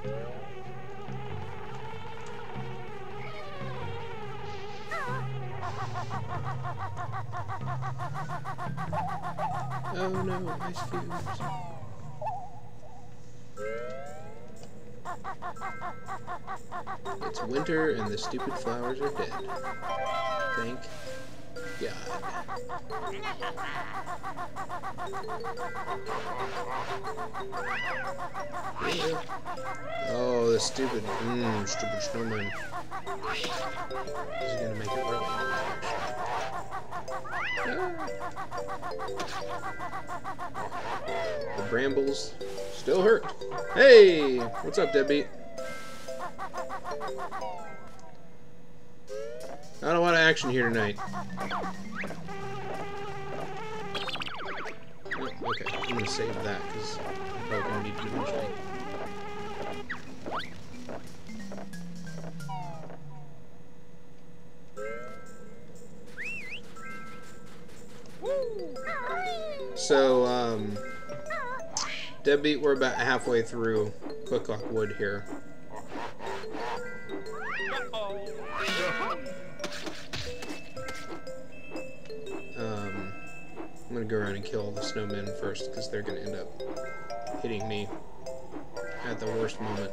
Oh no, ice cubes. It's winter and the stupid flowers are dead. Thank God. Yeah. Oh, the stupid, mmm, stupid snowman. This is gonna make it really hard. The brambles still hurt. Hey! What's up, Deadbeat? Not a lot of action here tonight. Oh, okay, I'm gonna save that because I'm probably gonna need to eventually. So, um, Deadbeat, we're about halfway through Cooklock Wood here. Um, I'm gonna go around and kill all the snowmen first, because they're gonna end up hitting me at the worst moment.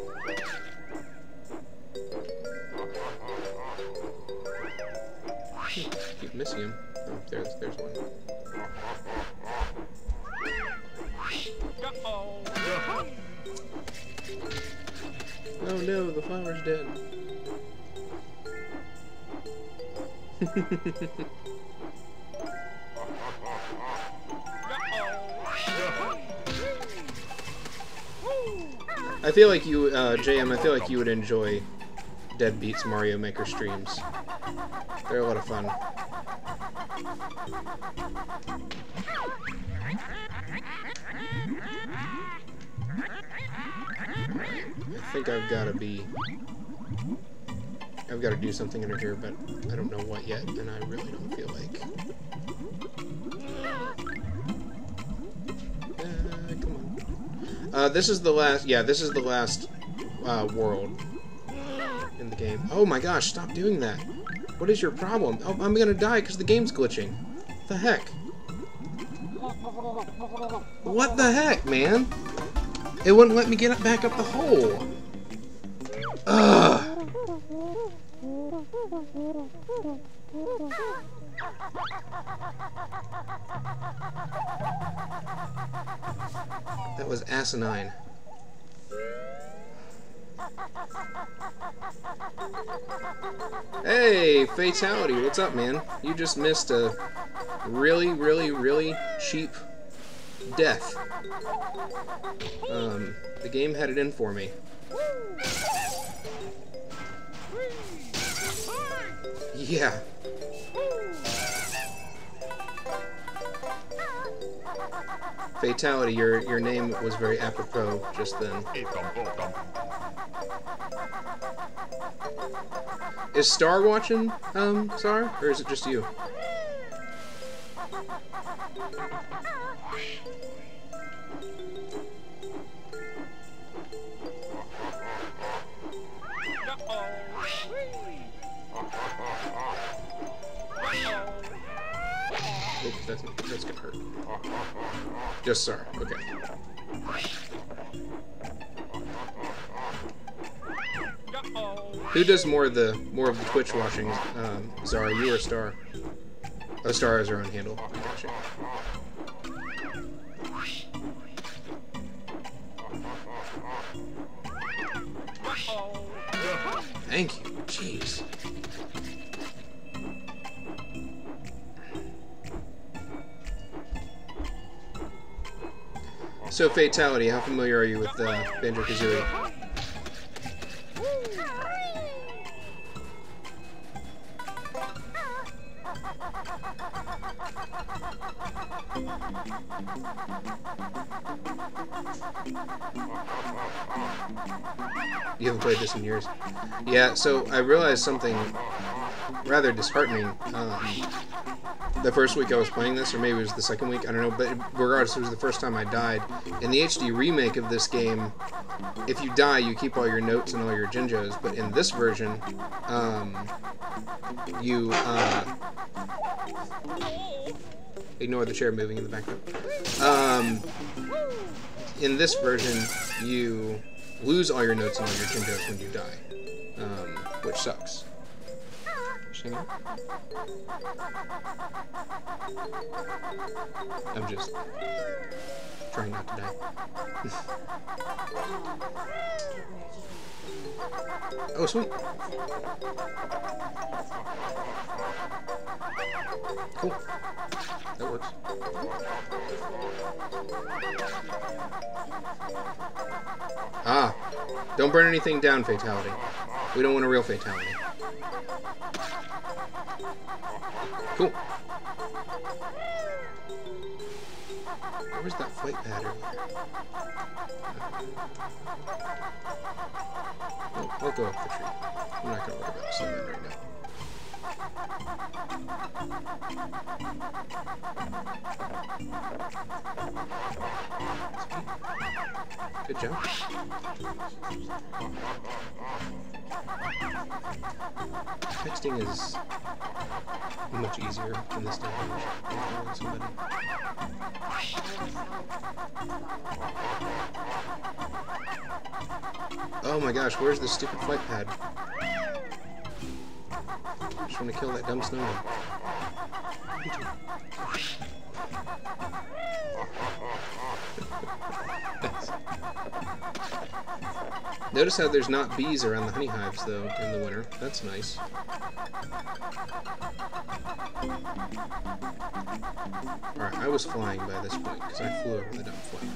Keep missing him. Oh, there's, there's one. Oh no, the flower's dead. I feel like you, uh, J M, I feel like you would enjoy Deadbeat's Mario Maker streams. They're a lot of fun. I think I've got to be... I've got to do something under here, but I don't know what yet, and I really don't feel like... Uh, come on. Uh, this is the last... Yeah, this is the last uh, world in the game. Oh my gosh, stop doing that. What is your problem? Oh, I'm gonna die because the game's glitching. What the heck? What the heck, man? It wouldn't let me get back up the hole. Ugh. That was asinine. Hey, Fatality, what's up, man? You just missed a really, really, really cheap death. Um, the game had it in for me. Yeah. Fatality, your your name was very apropos just then. Is Star watching, um, Star? Or is it just you? Oops, that's, that's gonna hurt. Just Star, okay. Who does more of the more of the Twitch watching, um, Zara, you or Star? Oh, Star has her own handle. Gotcha. Thank you. Jeez. So, Fatality, how familiar are you with uh, Banjo-Kazooie? You haven't played this in years. Yeah, so I realized something rather disheartening. Um, the first week I was playing this, or maybe it was the second week, I don't know, but regardless, it was the first time I died. In the H D remake of this game, if you die, you keep all your notes and all your Jinjos, but in this version, um, you, uh, ignore the chair moving in the background. Um, in this version, you lose all your notes and all your Jinjos when you die, um, which sucks. Singing? I'm just trying not to die. Oh, sweet. Cool. That works. Ah, don't burn anything down, fatality. We don't want a real fatality. Cool. Where's that flight pad over there? Oh, we'll go up the tree. I'm not going to worry about the snowman right now. Good job. Texting is much easier in this day and age than calling somebody. Oh my gosh, where's the stupid flight pad? I just want to kill that dumb snowman. Notice how there's not bees around the honey hives, though, in the winter. That's nice. Alright, I was flying by this point, because I flew over the dumb flower.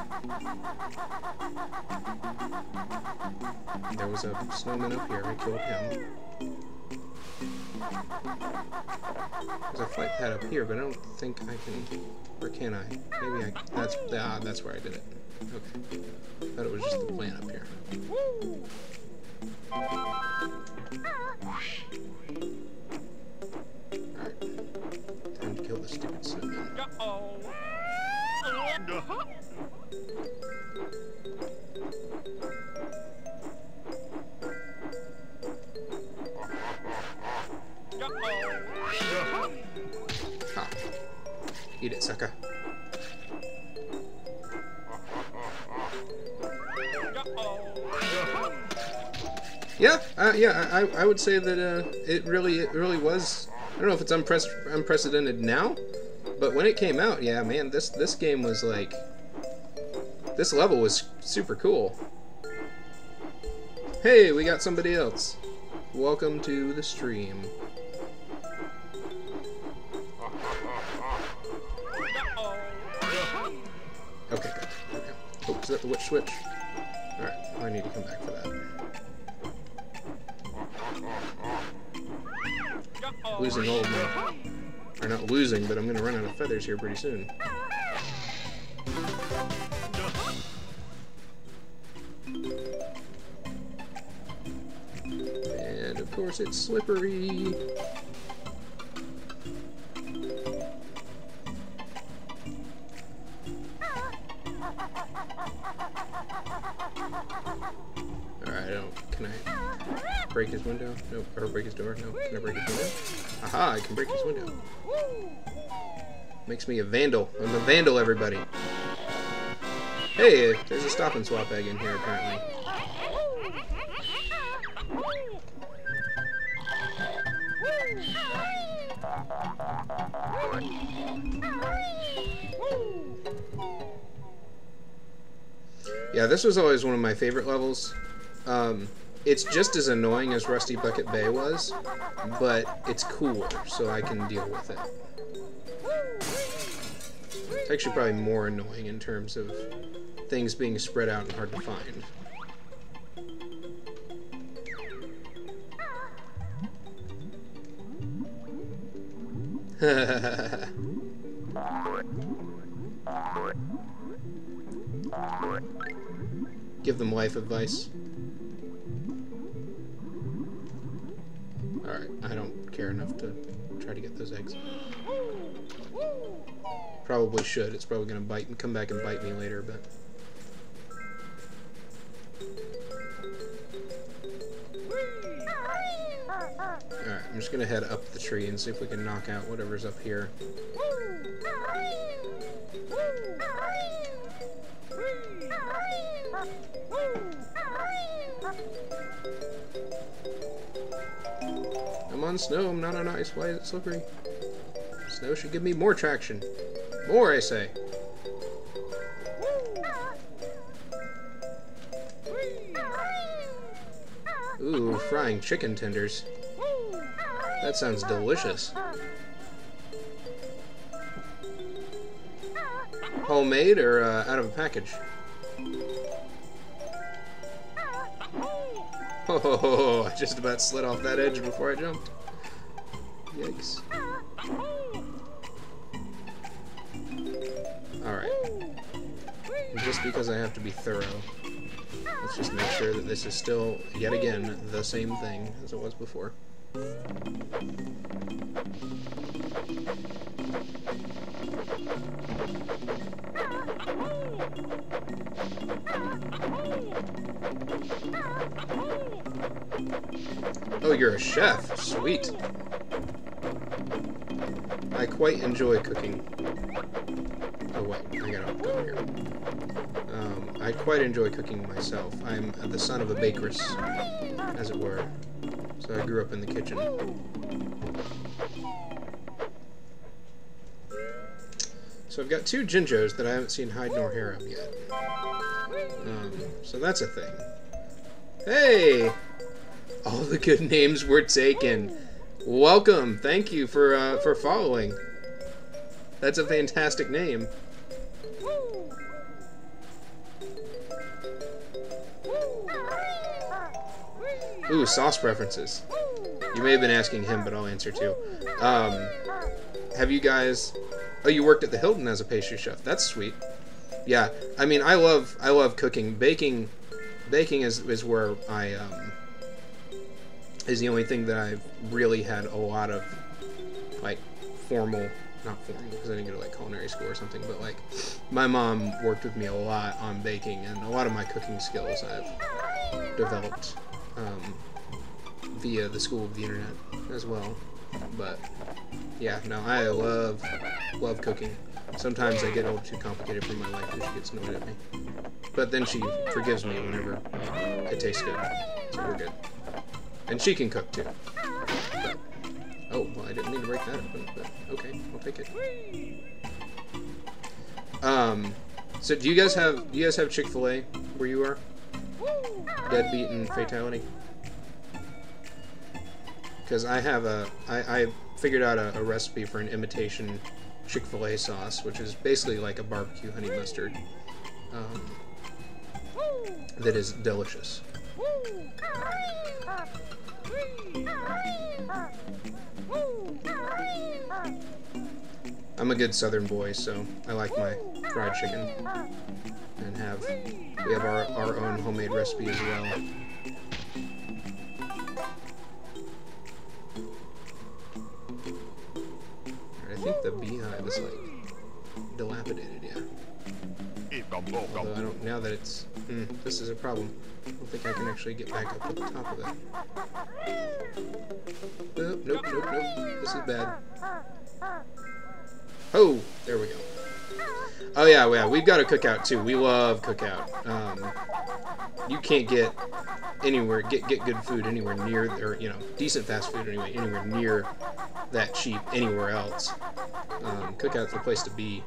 There was a snowman up here. I killed him. There's a flight pad up here, but I don't think I can... Or can I? Maybe I... That's, ah, that's where I did it. Okay. I thought it was just the plan up here. Alright. Time to kill the stupid snowman. Ha. Eat it, sucker. Yeah, uh, yeah, I, I would say that uh, it really, it really was. I don't know if it's unpre unprecedented now, but when it came out, yeah, man, this this game was like, this level was super cool. Hey, we got somebody else. Welcome to the stream. Okay, good. Okay. Oh, is that the witch switch? All right, I need to come back for that. Losing all of my... Or not losing, but I'm going to run out of feathers here pretty soon. And of course it's slippery. Alright, I don't... Can I break his window? Nope. Or break his door? No. Can I break his window? Aha! I can break his window. Makes me a vandal. I'm a vandal, everybody. Hey, there's a stop and swap egg in here, apparently. Yeah, this was always one of my favorite levels. Um, it's just as annoying as Rusty Bucket Bay was, but it's cooler, so I can deal with it. It's actually probably more annoying in terms of things being spread out and hard to find. Give them life advice. Alright, I don't care enough to try to get those eggs. Probably should. It's probably going to bite and come back and bite me later, but... Alright, I'm just going to head up the tree and see if we can knock out whatever's up here. on, snow, I'm not on ice. Why is it slippery? Snow should give me more traction. More, I say. Ooh, frying chicken tenders. That sounds delicious. Homemade or uh, out of a package? Oh, I just about slid off that edge before I jumped. Yikes. Alright. Just because I have to be thorough, let's just make sure that this is still, yet again, the same thing as it was before. Oh, you're a chef. Sweet. I quite enjoy cooking. Oh wait, I gotta go here. Um, I quite enjoy cooking myself. I'm the son of a bakeress, as it were. So I grew up in the kitchen. So I've got two Jinjos that I haven't seen hide nor hair of yet. Um, so that's a thing. Hey! All the good names were taken. Welcome. Thank you for uh, for following. That's a fantastic name. Ooh, sauce preferences. You may have been asking him, but I'll answer too. Um, have you guys... Oh, you worked at the Hilton as a pastry chef. That's sweet. Yeah, I mean, I love I love cooking. Baking, baking is is where I um, is the only thing that I've really had a lot of like formal, not formal because I didn't go to like culinary school or something, but like my mom worked with me a lot on baking, and a lot of my cooking skills I've developed um, via the school of the internet as well. But yeah, no, I love love cooking. Sometimes I get a little too complicated for my wife and she gets annoyed at me. But then she forgives me whenever it tastes good. So we're good. And she can cook too. But, oh, well, I didn't mean to break that open, but okay, I'll take it. Um, so do you guys have do you guys have Chick-fil-A where you are? Deadbeat and Fatality? Because I have a I, I figured out a, a recipe for an imitation Chick-fil-A sauce, which is basically like a barbecue honey mustard, um, that is delicious. I'm a good Southern boy, so I like my fried chicken, and have we have our, our own homemade recipe as well. I think the beehive is like dilapidated, yeah. Although I don't, now that it's, hmm, this is a problem. I don't think I can actually get back up to the top of it. Oh, nope, nope, nope. This is bad. Oh, there we go. Oh yeah, yeah, we've got a cookout too. We love cookout. Um, you can't get anywhere, get get good food anywhere near, or you know, decent fast food anyway, anywhere near that cheap anywhere else. Um, cookout's the place to be.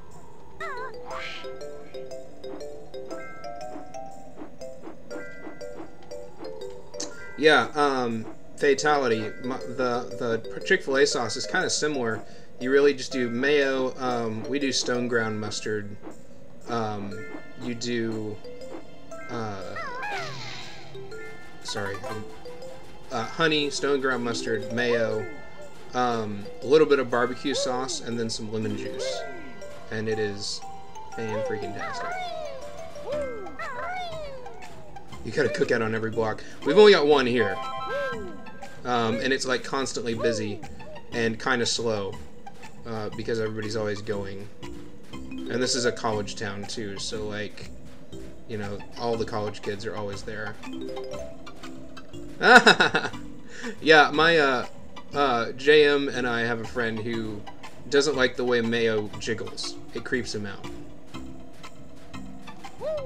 Yeah, um, Fatality. The the Chick-fil-A sauce is kind of similar. You really just do mayo. Um, we do stone ground mustard. Um, you do. Uh, sorry. Um, uh, honey, stone ground mustard, mayo, um, a little bit of barbecue sauce, and then some lemon juice. And it is fan-freaking-tastic. You gotta cook out on every block. We've only got one here. Um, and it's like constantly busy and kind of slow. Uh, because everybody's always going. And this is a college town too, so like, you know, all the college kids are always there. Yeah, my uh, uh, J M and I have a friend who doesn't like the way mayo jiggles. It creeps him out.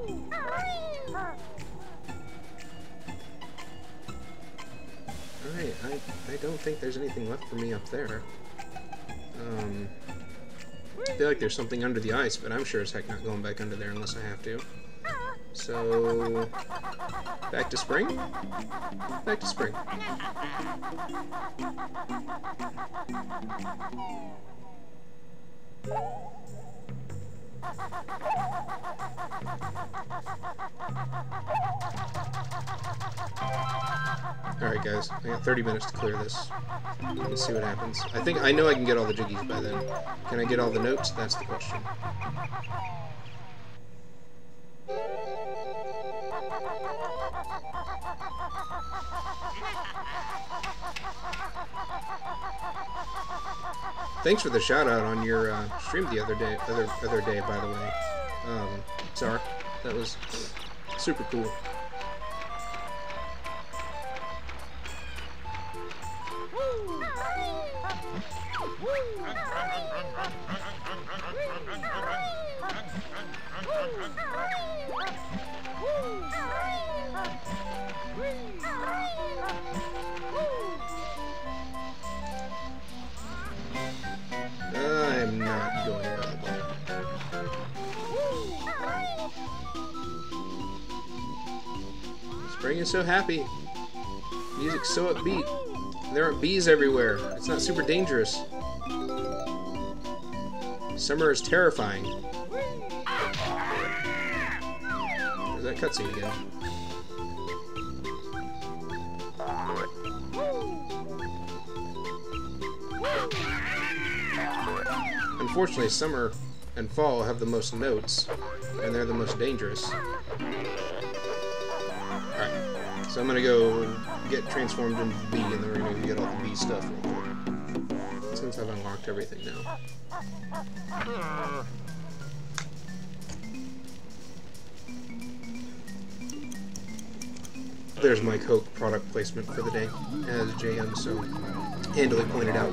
Alright, I, I don't think there's anything left for me up there. Um, I feel like there's something under the ice, but I'm sure as heck not going back under there unless I have to. So, back to spring? Back to spring. Alright guys, I got thirty minutes to clear this. Let's see what happens. I think I know I can get all the jiggies by then. Can I get all the notes? That's the question. Thanks for the shout out on your uh, stream the other day, other other day, by the way. Um, Czar, that was super cool. I'm not going by the ball. Spring is so happy. Music's so upbeat. There aren't bees everywhere. It's not super dangerous. Summer is terrifying. There's that cutscene again. Unfortunately, summer and fall have the most notes, and they're the most dangerous. Alright, so I'm gonna go get transformed into the bee, and then we're gonna get all the bee stuff real quick. Since I've unlocked everything now. There's my Coke product placement for the day, as J M so handily pointed out.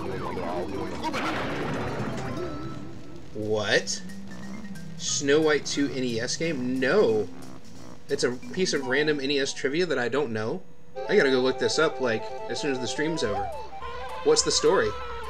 What? Snow White two N E S game? No. It's a piece of random N E S trivia that I don't know. I gotta go look this up, like, as soon as the stream's over. What's the story?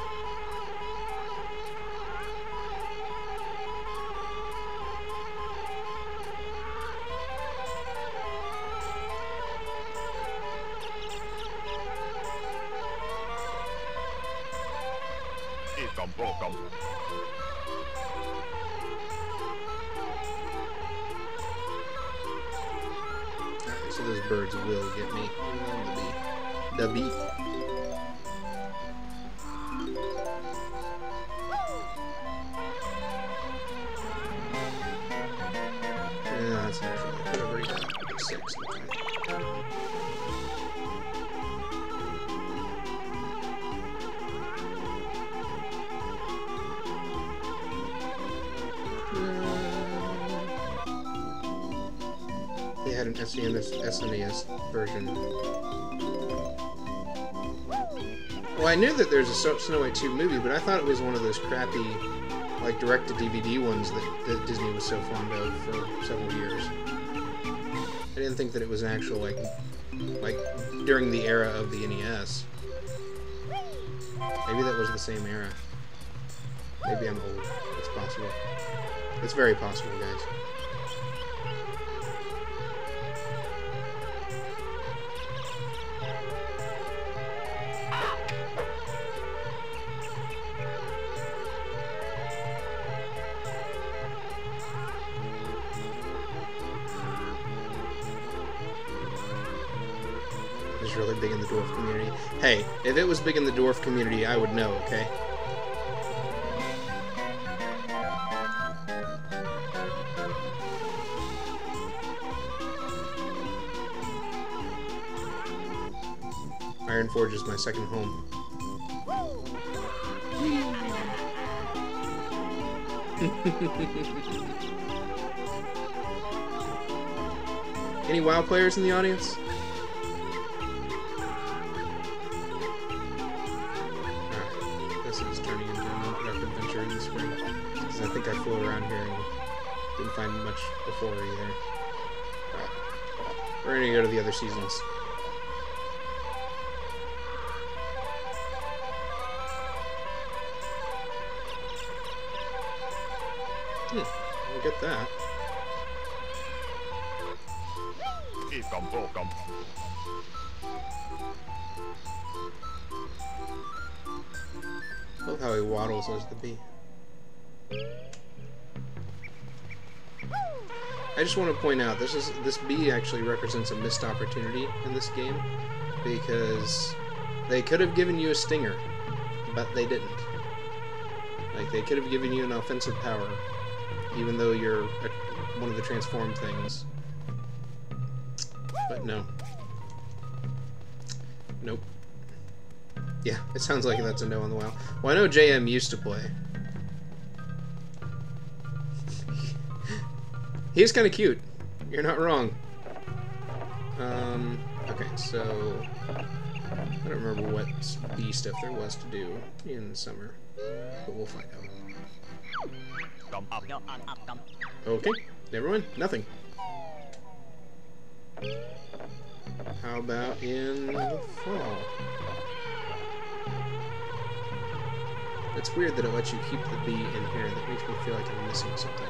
So those birds will get me. The bee. The bee. Yeah, that's actually I've already got six. They had an S N E S version. Well, I knew that there's a Snow White two movie, but I thought it was one of those crappy, like, direct-to-D V D ones that, that Disney was so fond of for several years. I didn't think that it was an actual, like, like, during the era of the N E S. Maybe that was the same era. Maybe I'm old. It's possible. It's very possible, guys. Really big in the dwarf community. Hey, if it was big in the dwarf community, I would know, okay? Iron Forge is my second home. Any WoW players in the audience? I think I flew around here and didn't find much before either. Right. We're gonna go to the other seasons. I'll get that. I love how he waddles as the bee. I just want to point out this is this bee actually represents a missed opportunity in this game, because they could have given you a stinger, but they didn't. Like, they could have given you an offensive power, even though you're a, one of the transformed things. But no. Nope. Yeah, it sounds like that's a no on the WoW. Well, I know J M used to play. He's kind of cute. You're not wrong. Um, okay, so I don't remember what bee stuff there was to do in the summer, but we'll find out. Okay, never mind. Nothing. How about in the fall? It's weird that it lets you keep the bee in here. That makes me feel like I'm missing something.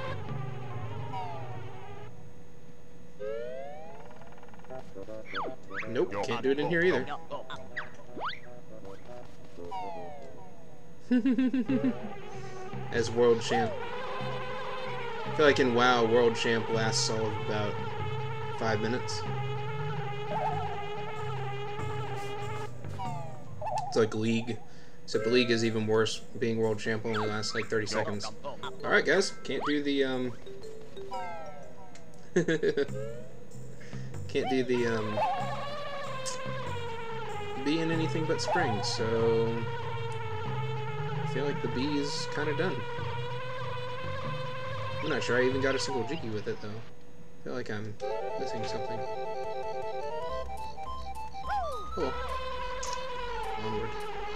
Nope, can't do it in here either. As World Champ. I feel like in WoW, World Champ lasts all of about five minutes. It's like League. Except the League is even worse. Being World Champ only lasts like thirty seconds. Alright guys, can't do the, um... can't do the, um... bee in anything but spring, so... I feel like the bee is kind of done. I'm not sure I even got a single Jiggy with it, though. I feel like I'm missing something. Cool. Onward.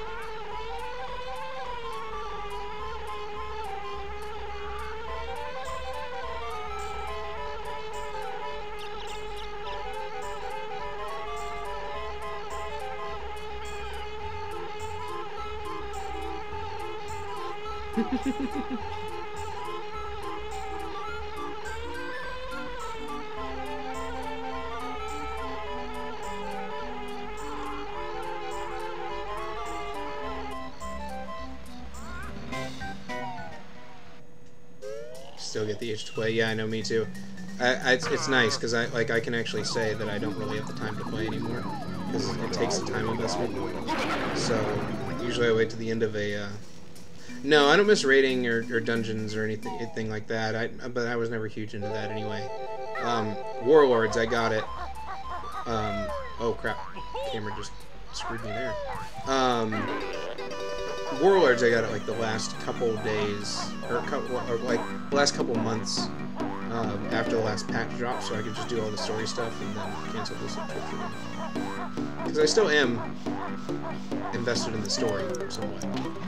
Still get the itch to play. Yeah, I know, me too. I, I, it's, it's nice because I like I can actually say that I don't really have the time to play anymore because it takes a time investment. So usually I wait to the end of a. Uh... No, I don't miss raiding or, or dungeons or anything, anything like that. I but I was never huge into that anyway. Um, Warlords, I got it. Um, oh crap, camera just screwed me there. Um, Warlords, I got it like the last couple days, or, couple, or like the last couple months um, after the last patch drop, so I could just do all the story stuff and then cancel the subscription. Because I still am invested in the story somewhat.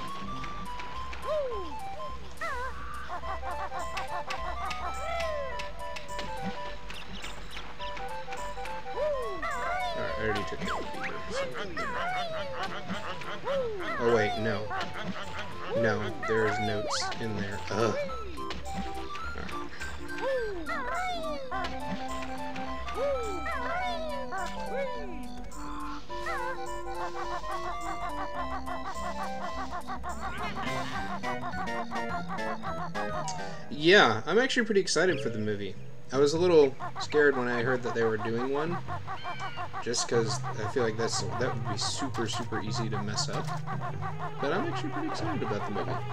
Alright, I already took care of the beaver. Oh wait, no. No, there's notes in there. Ugh. Yeah, I'm actually pretty excited for the movie. I was a little scared when I heard that they were doing one, just because I feel like that's that would be super, super easy to mess up. But I'm actually pretty excited about the movie.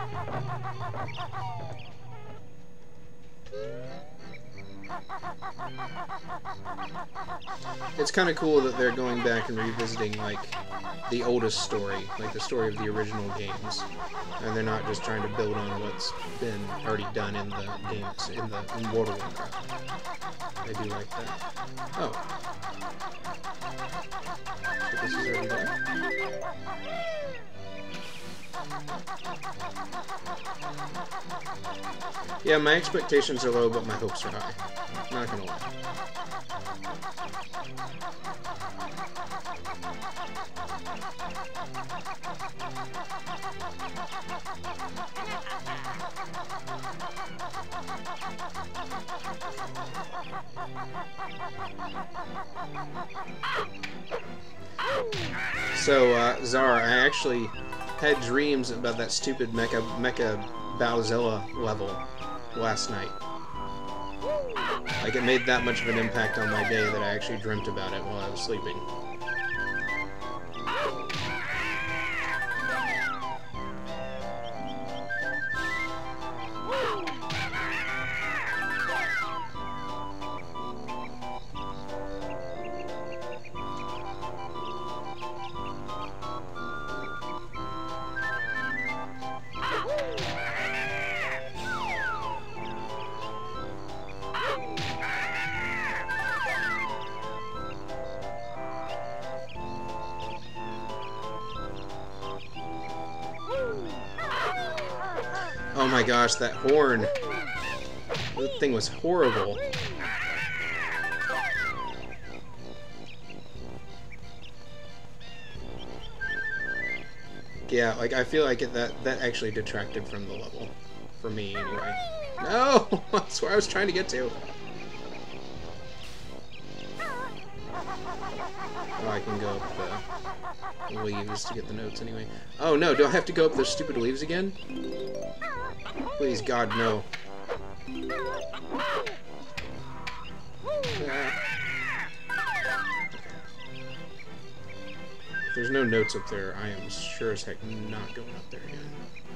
It's kind of cool that they're going back and revisiting, like, the oldest story, like the story of the original games, and they're not just trying to build on what's been already done in the games, in the in World of Warcraft. I do like that. Oh. So this is already done? Yeah, my expectations are low, but my hopes are high. Not gonna lie. So, uh, Zara, I actually had dreams about that stupid Mecha, Mecha Bowzilla level last night. Like, it made that much of an impact on my day that I actually dreamt about it while I was sleeping. Oh my gosh, that horn. That thing was horrible. Yeah, like, I feel like it, that, that actually detracted from the level. For me, anyway. No! That's where I was trying to get to. Oh, I can go up the leaves to get the notes anyway. Oh no, do I have to go up those stupid leaves again? Please, God, no. Ah. If there's no notes up there, I am sure as heck not going up there again.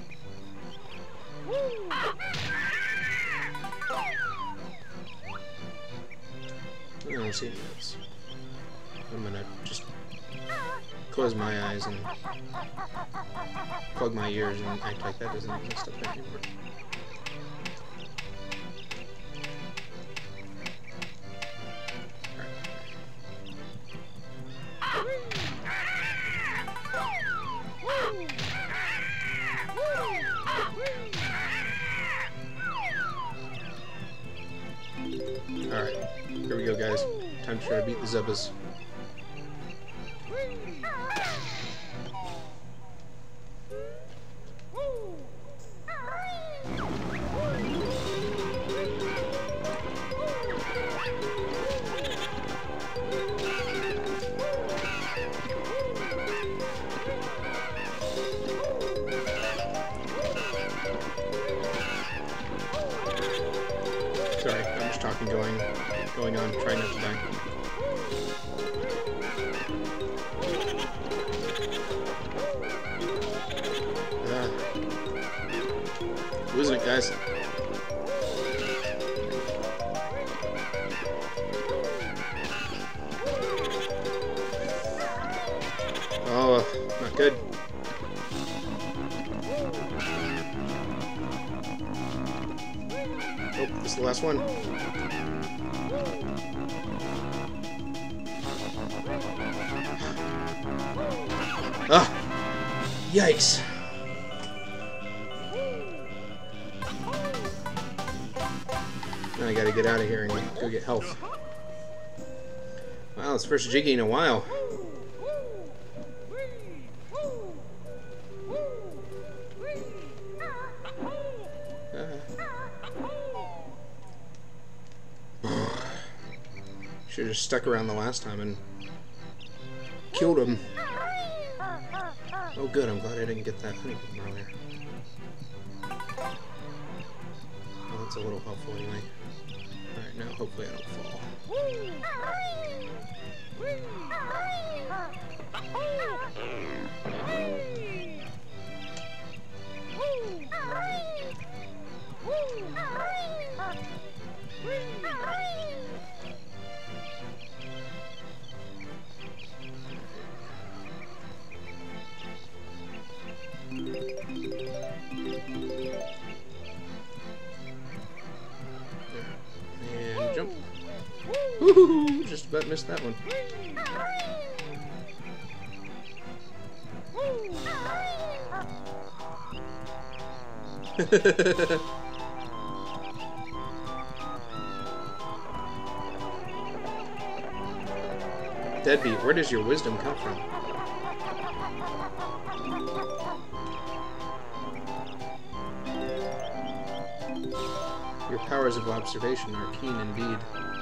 I don't see any notes. I'm gonna just close my eyes and plug my ears and act like that doesn't exist up there anymore. Alright, here we go, guys. Time to try to beat the Zubbas. Sorry, I'm just talking going, going on, trying not to die. Ah. Losing it, guys. Oh, not good. Oh, this is the last one. Ah! Yikes! Now I gotta get out of here and go get health. Wow, it's the first Jiggy in a while. Should have just stuck around the last time and killed him. Oh good, I'm glad I didn't get that honeycomb earlier. Well, that's a little helpful anyway. Alright, now hopefully I don't fall. And jump. Woohoo! Just about missed that one. Deadbeat, where does your wisdom come from? Your powers of observation are keen indeed.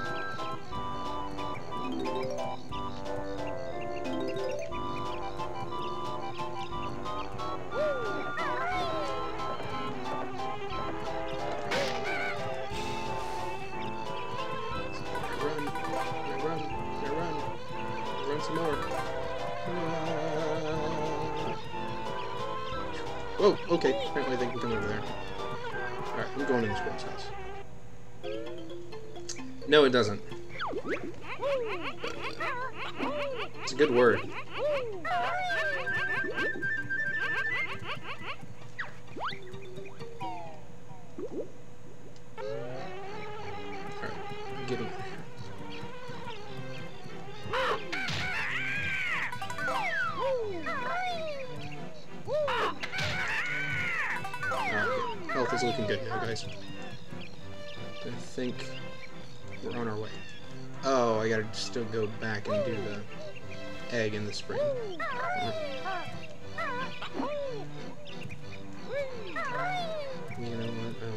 Run, run, run, run, run some more. Whoa, okay, apparently they can come over there. Alright, I'm going in the squirrel's house. No, it doesn't. It's a good word. Alright, get in there. Health is looking good now, guys. I think we're on our way. Oh, I gotta still go back and do the egg in the spring. Uh, you know what? Oh.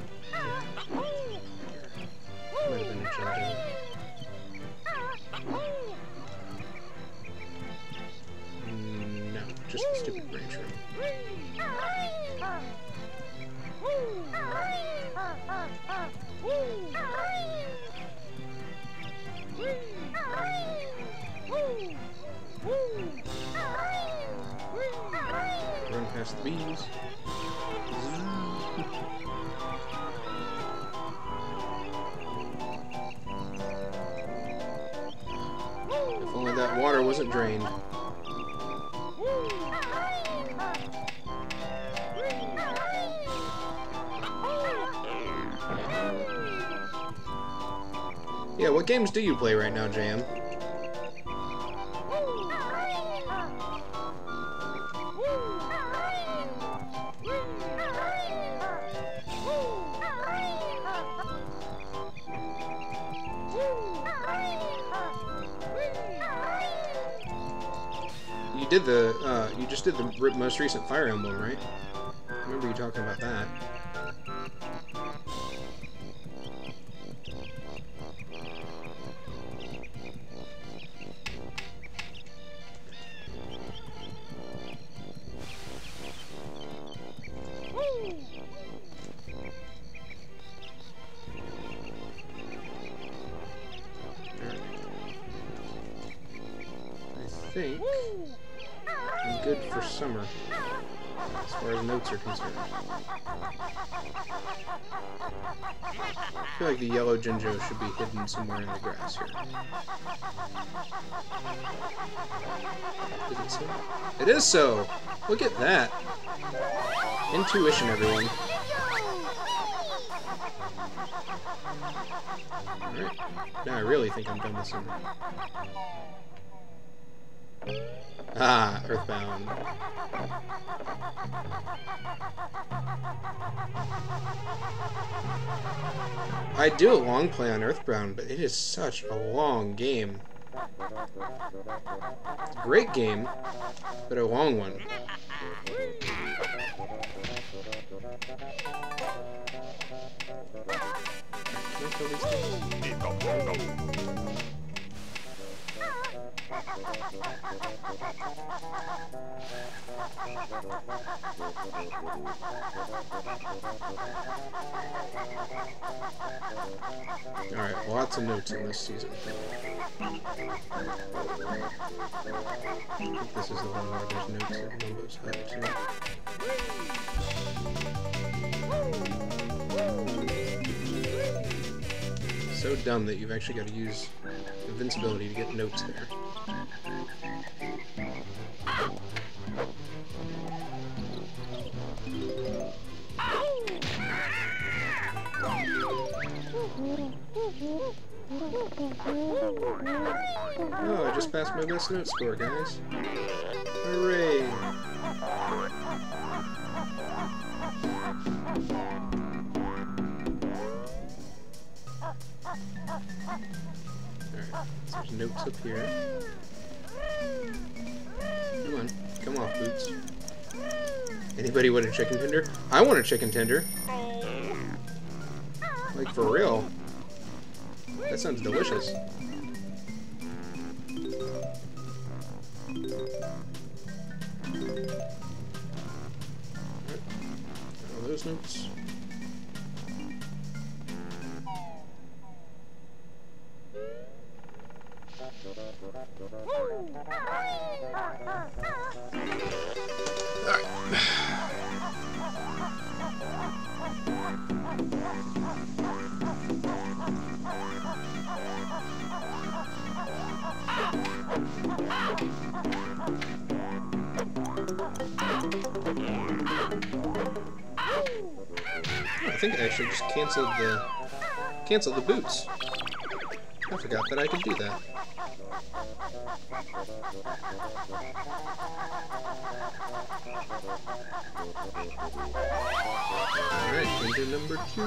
Might have been a Jendo. No, just the stupid branch room. Run past the bees. If only that water wasn't drained. Yeah, what games do you play right now, J M? You did the, uh, you just did the most recent Fire Emblem, right? I remember you talking about that. I think I'm good for summer, as far as notes are concerned. I feel like the yellow Jinjo should be hidden somewhere in the grass here. Is it so? It is so! Look at that! Intuition, everyone. Alright, now I really think I'm done with summer. Ah, Earthbound. I do a long play on Earthbound, but it is such a long game. Great game, but a long one. Can I kill these things? Alright, lots of notes in this season. I think this is the one where there's notes at Mumbo's hut too. So dumb that you've actually got to use invincibility to get notes there. Oh, I just passed my best note score, guys. Hooray! Alright, so there's notes up here. Come on, come off, Boots. Anybody want a chicken tender? I want a chicken tender. Why Like, for real. That sounds delicious. All those notes. Alright. I think I actually just canceled the canceled the boots. I forgot that I could do that. Alright, window number two.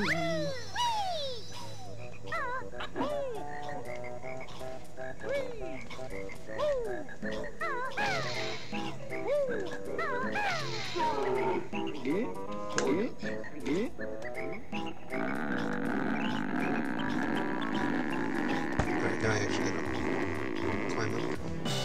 Alright, now I actually gotta climb up.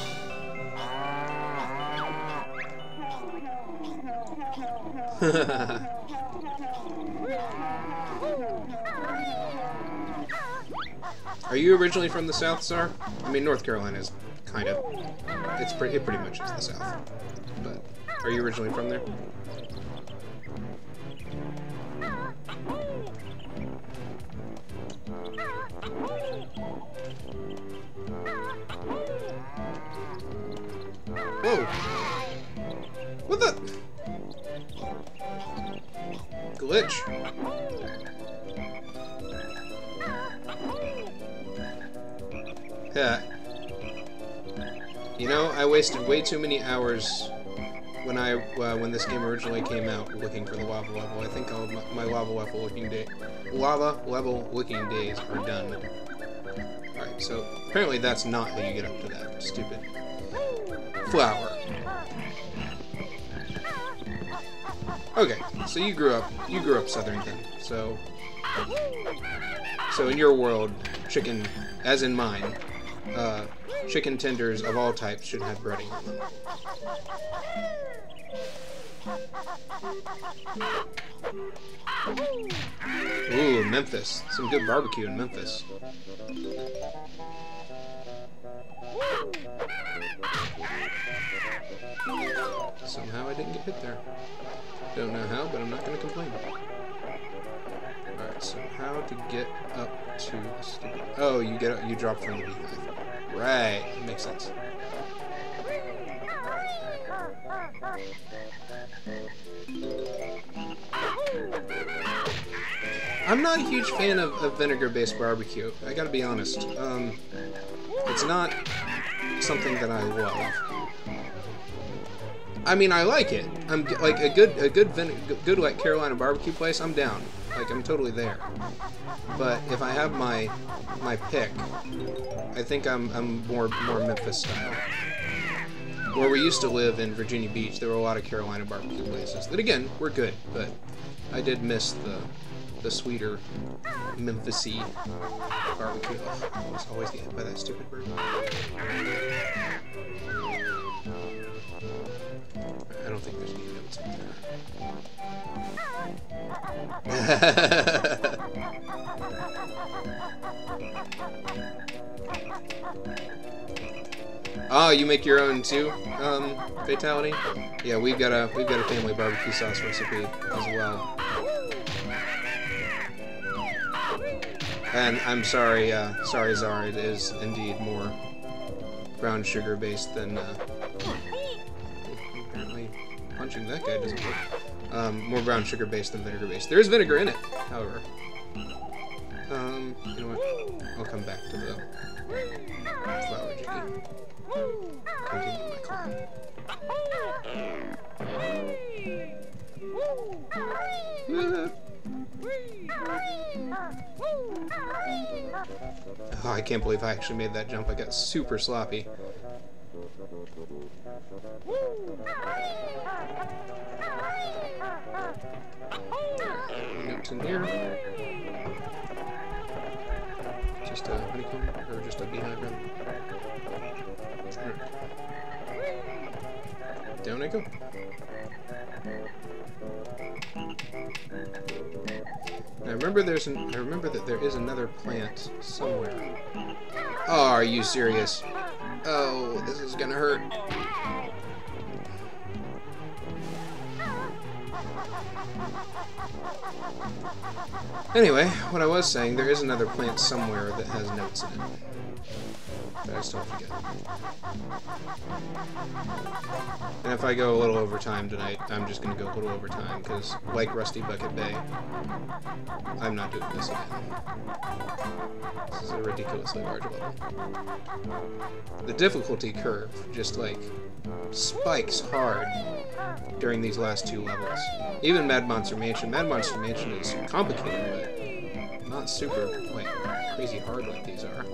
Are you originally from the South, Sar? I mean, North Carolina is kind of. It's pretty. It pretty much is the South. But are you originally from there? Whoa! What the? Glitch. Yeah. You know, I wasted way too many hours when I uh, when this game originally came out looking for the lava level. I think all of my, my lava level looking day lava level looking days are done. All right, so apparently that's not how you get up to that stupid flower. Okay, so you grew up you grew up Southern then. So so in your world, chicken, as in mine, uh, chicken tenders of all types should have breading on them. Ooh, Memphis. Some good barbecue in Memphis. Somehow I didn't get hit there. Don't know how, but I'm not going to complain. Alright, so how to get up to the stupid... Oh, you get up, you drop from the beehive. Right, makes sense. I'm not a huge fan of, of vinegar-based barbecue. I gotta be honest. Um, it's not something that I love. I mean, I like it. I'm like a good, a good, vine good like Carolina barbecue place. I'm down. Like I'm totally there. But if I have my my pick, I think I'm I'm more more Memphis style. Where we used to live in Virginia Beach, there were a lot of Carolina barbecue places that again were good, but I did miss the the sweeter Memphis-y barbecue. Oh, I was always get hit by that stupid bird. I don't think there's any notes up there. Oh, you make your own too, um, Fatality? Yeah, we've got a we've got a family barbecue sauce recipe as well. And I'm sorry, uh, sorry, Zara, it is indeed more brown sugar based than. Uh, apparently, punching that guy doesn't work. Um, more brown sugar based than vinegar based. There is vinegar in it, however. Um, you know what? I'll come back to the flower jiggy. Continue my climb. Oh, I can't believe I actually made that jump. I got super sloppy. Notes in here. Just a honeycomb, or just a beehive, rather. Right. Down I go. I remember there's an, I remember that there is another plant somewhere. Oh, are you serious? Oh, this is gonna hurt. Anyway, what I was saying, there is another plant somewhere that has notes in it. But I just don't forget. And if I go a little over time tonight, I'm just going to go a little over time, because, like Rusty Bucket Bay, I'm not doing this again. This is a ridiculously large level. The difficulty curve just, like, spikes hard during these last two levels. Even Mad Monster Mansion. Mad Monster Mansion is complicated, but not super, like, crazy hard like these are.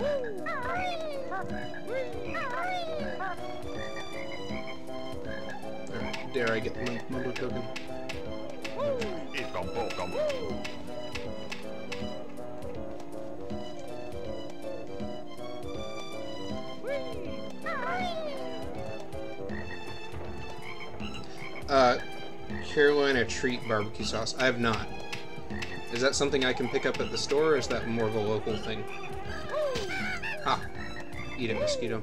Alright, dare I get the Mundo token? Uh, Carolina Treat barbecue sauce. I have not. Is that something I can pick up at the store, or is that more of a local thing? Ah. Eat it, mosquito.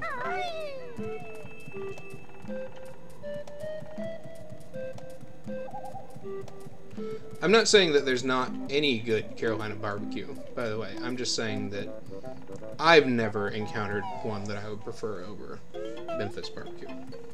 I'm not saying that there's not any good Carolina barbecue, by the way. I'm just saying that I've never encountered one that I would prefer over Memphis barbecue.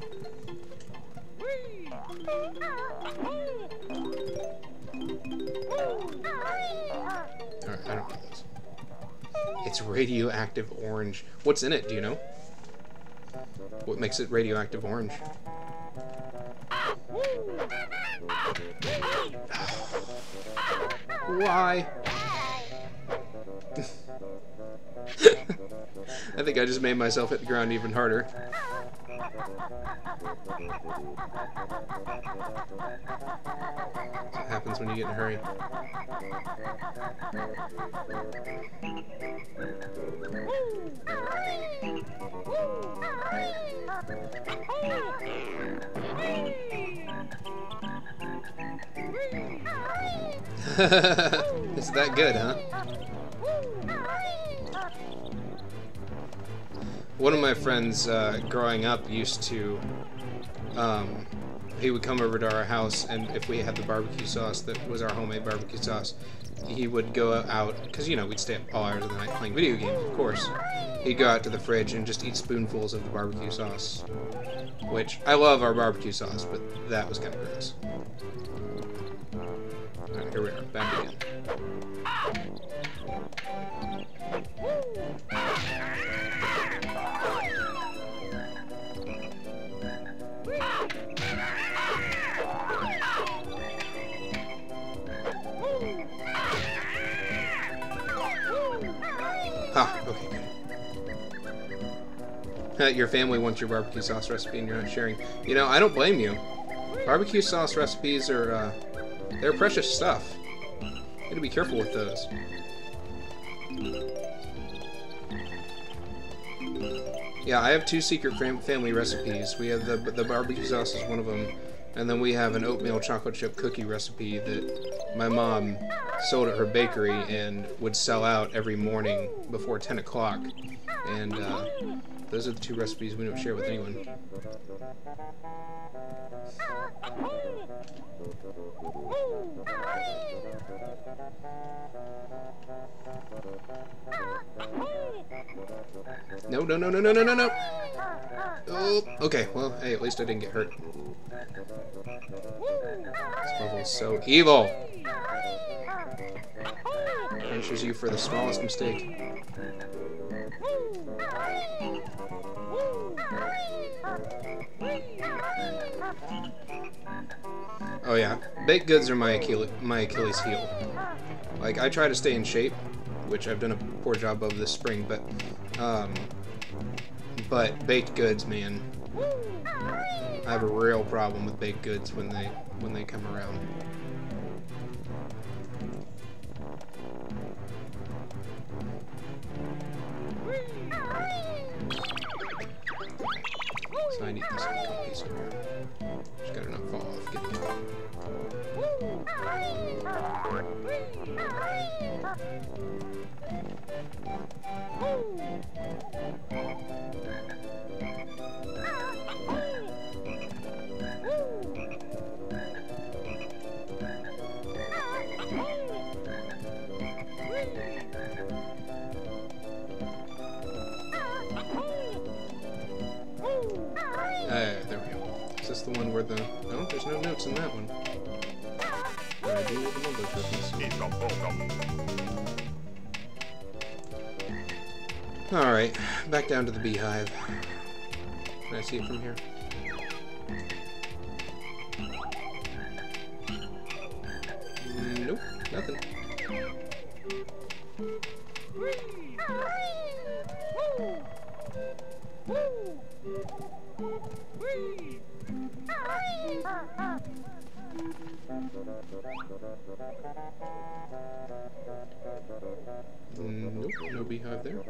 Alright, I don't know this. It's radioactive orange. What's in it, do you know? What makes it radioactive orange? Why? I think I just made myself hit the ground even harder. That's what happens when you get in a hurry. It's that good, huh? One of my friends uh, growing up used to, um, he would come over to our house, and if we had the barbecue sauce that was our homemade barbecue sauce, he would go out, because, you know, we'd stay up all hours of the night playing video games, of course. He'd go out to the fridge and just eat spoonfuls of the barbecue sauce, which, I love our barbecue sauce, but that was kind of gross. Alright, here we are, back again. Ah, okay, good. Your family wants your barbecue sauce recipe and you're not sharing. You know, I don't blame you. Barbecue sauce recipes are, uh, they're precious stuff. You gotta be careful with those. Yeah, I have two secret fam family recipes. We have the, the barbecue sauce is one of them, and then we have an oatmeal chocolate chip cookie recipe that my mom sold at her bakery and would sell out every morning before ten o'clock. And uh, those are the two recipes we don't share with anyone. No, no, no, no, no, no, no, no! Oh, okay, well, hey, at least I didn't get hurt. This level is so evil! Punishes you for the smallest mistake. Oh yeah, baked goods are my Achilles, my Achilles heel. Like, I try to stay in shape, which I've done a poor job of this spring, but, um, but baked goods, man, I have a real problem with baked goods when they, when they come around. So I need this little piece over here. Just gotta not fall off. Get it. Uh, there we go. Is this the one where the... No, there's no notes in that one. But I do need the mumbo tokens. Alright, back down to the beehive. Can I see it from here? Nope, nothing. Nope, no beehive there.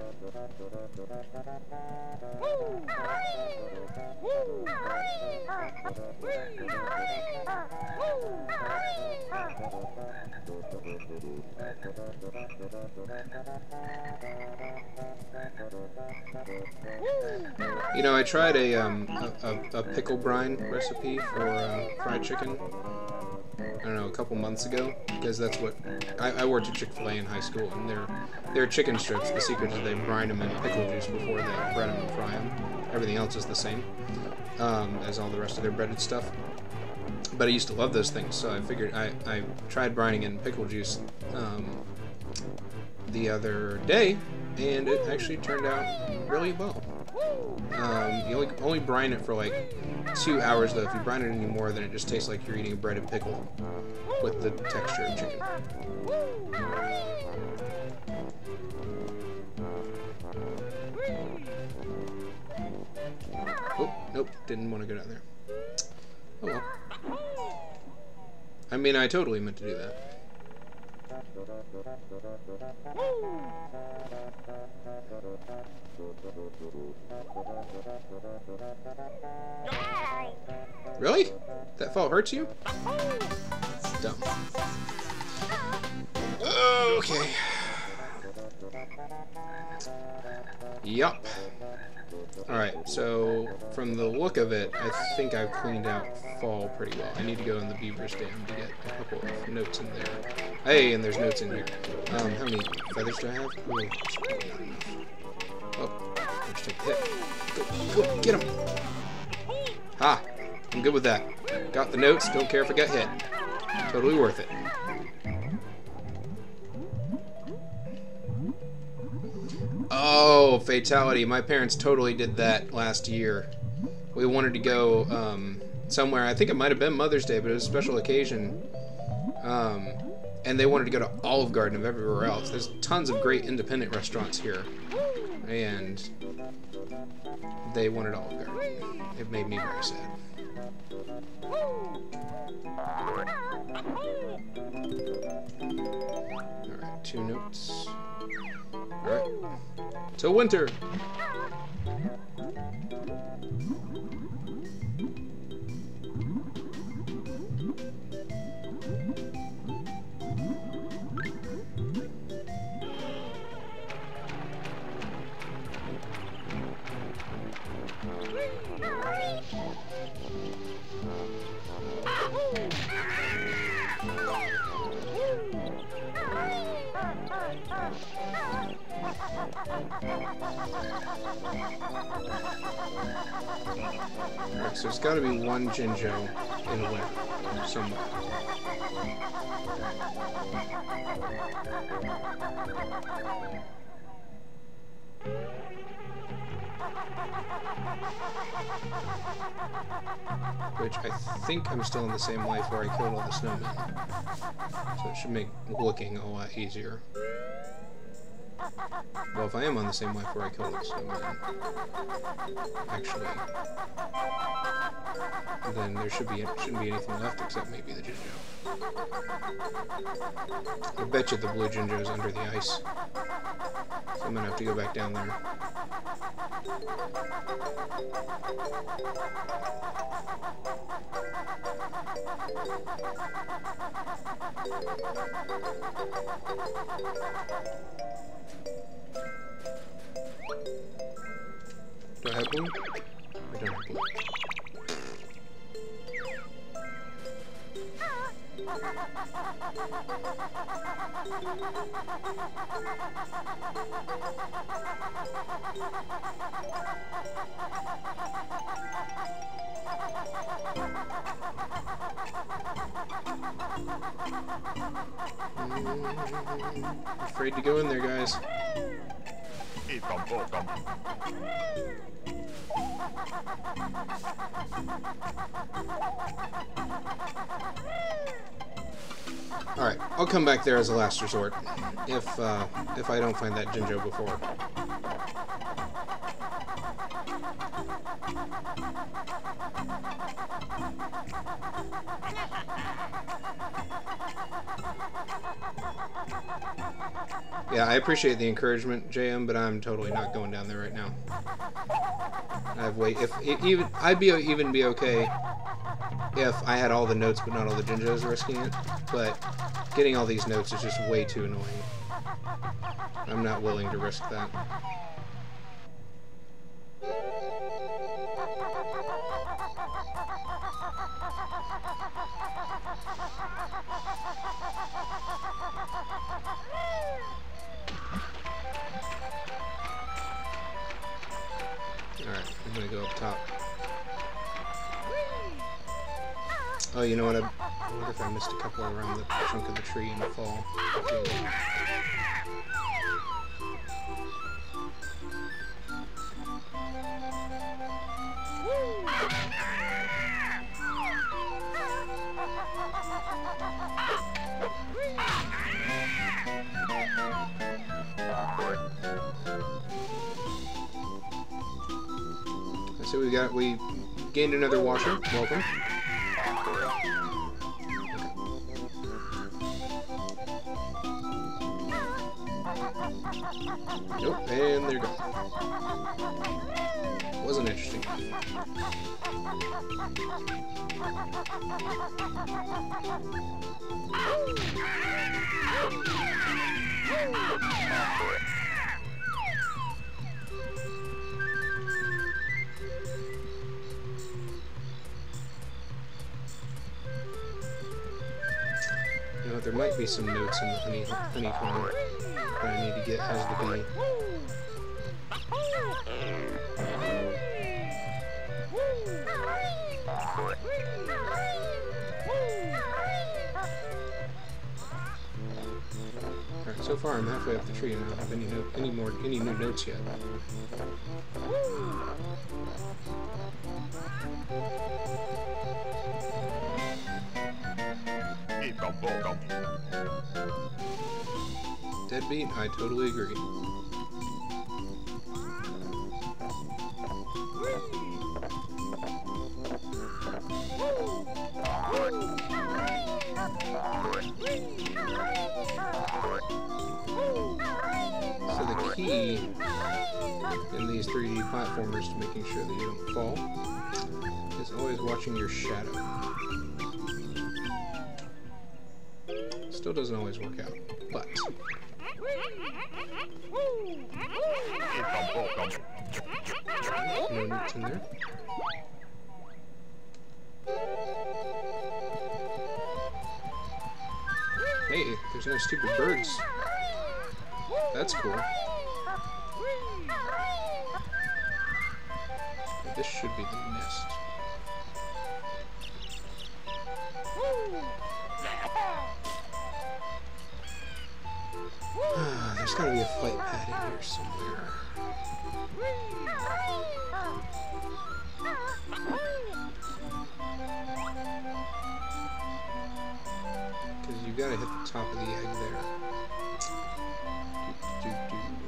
You know, I tried a um a, a, a pickle brine recipe for uh, fried chicken. I don't know, a couple months ago, because that's what I, I worked at Chick-fil-A in high school, and their their chicken strips, the secret is they brine them in pickle juice before they bread them and fry them. Everything else is the same um, as all the rest of their breaded stuff. But I used to love those things, so I figured I, I tried brining in pickle juice um, the other day, and it actually turned out really well. Um, you only, only brine it for like two hours, though. If you brine it any more, then it just tastes like you're eating a breaded pickle with the texture of chicken. Oh, nope, didn't want to go down there. Oh well. I mean, I totally meant to do that. Really? That fall hurts you? It's dumb. Okay. Yup. Alright, so from the look of it, I think I've cleaned out fall pretty well. I need to go in the beaver's dam to get a couple of notes in there. Hey, and there's notes in here. Um, how many feathers do I have? Oh, it's probably not enough. Oh, let's take a hit. Go, go, get him! Ha! I'm good with that. Got the notes, don't care if I got hit. Totally worth it. Oh, fatality. My parents totally did that last year. We wanted to go um, somewhere. I think it might have been Mother's Day, but it was a special occasion. Um, and they wanted to go to Olive Garden of everywhere else. There's tons of great independent restaurants here. And they wanted Olive Garden. It made me very sad. Alright, two notes. Alright. Till winter! Alright, so there's got to be one Jinjo in the winter somewhere. Which I think I'm still in the same life where I killed all the snowmen. So it should make looking a lot easier. Well, if I am on the same life where I killed it, so then actually, then there should be shouldn't be anything left except maybe the Jinjo. I bet you the blue Jinjo's under the ice, so I'm gonna have to go back down there. Do I have blue? I don't have blue. Mm, afraid to go in there, guys. Alright, I'll come back there as a last resort, if, uh, if I don't find that Jinjo before. Yeah, I appreciate the encouragement, J M, but I'm totally not going down there right now. I've wait if even I'd be even be okay if I had all the notes but not all the Jinjos risking it. But getting all these notes is just way too annoying. I'm not willing to risk that. Alright, I'm gonna go up top. Oh, you know what? I, I wonder if I missed a couple around the trunk of the tree in the fall. So we got we gained another washer. Welcome. Nope, and they're gone. Wasn't interesting. You know, there might be some notes in the honey honeycomb that I need to get as the bee. Alright, so far I'm halfway up the tree and I don't have any note, any more any new notes yet. Deadbeat, I totally agree. So the key in these three D platformers to making sure that you don't fall is always watching your shadow. Still doesn't always work out, but no notes in there. Hey, there's no stupid birds. That's cool. This should be the nest. There's gotta be a flight pad in here somewhere. Because you gotta hit the top of the egg there. Do, do, do.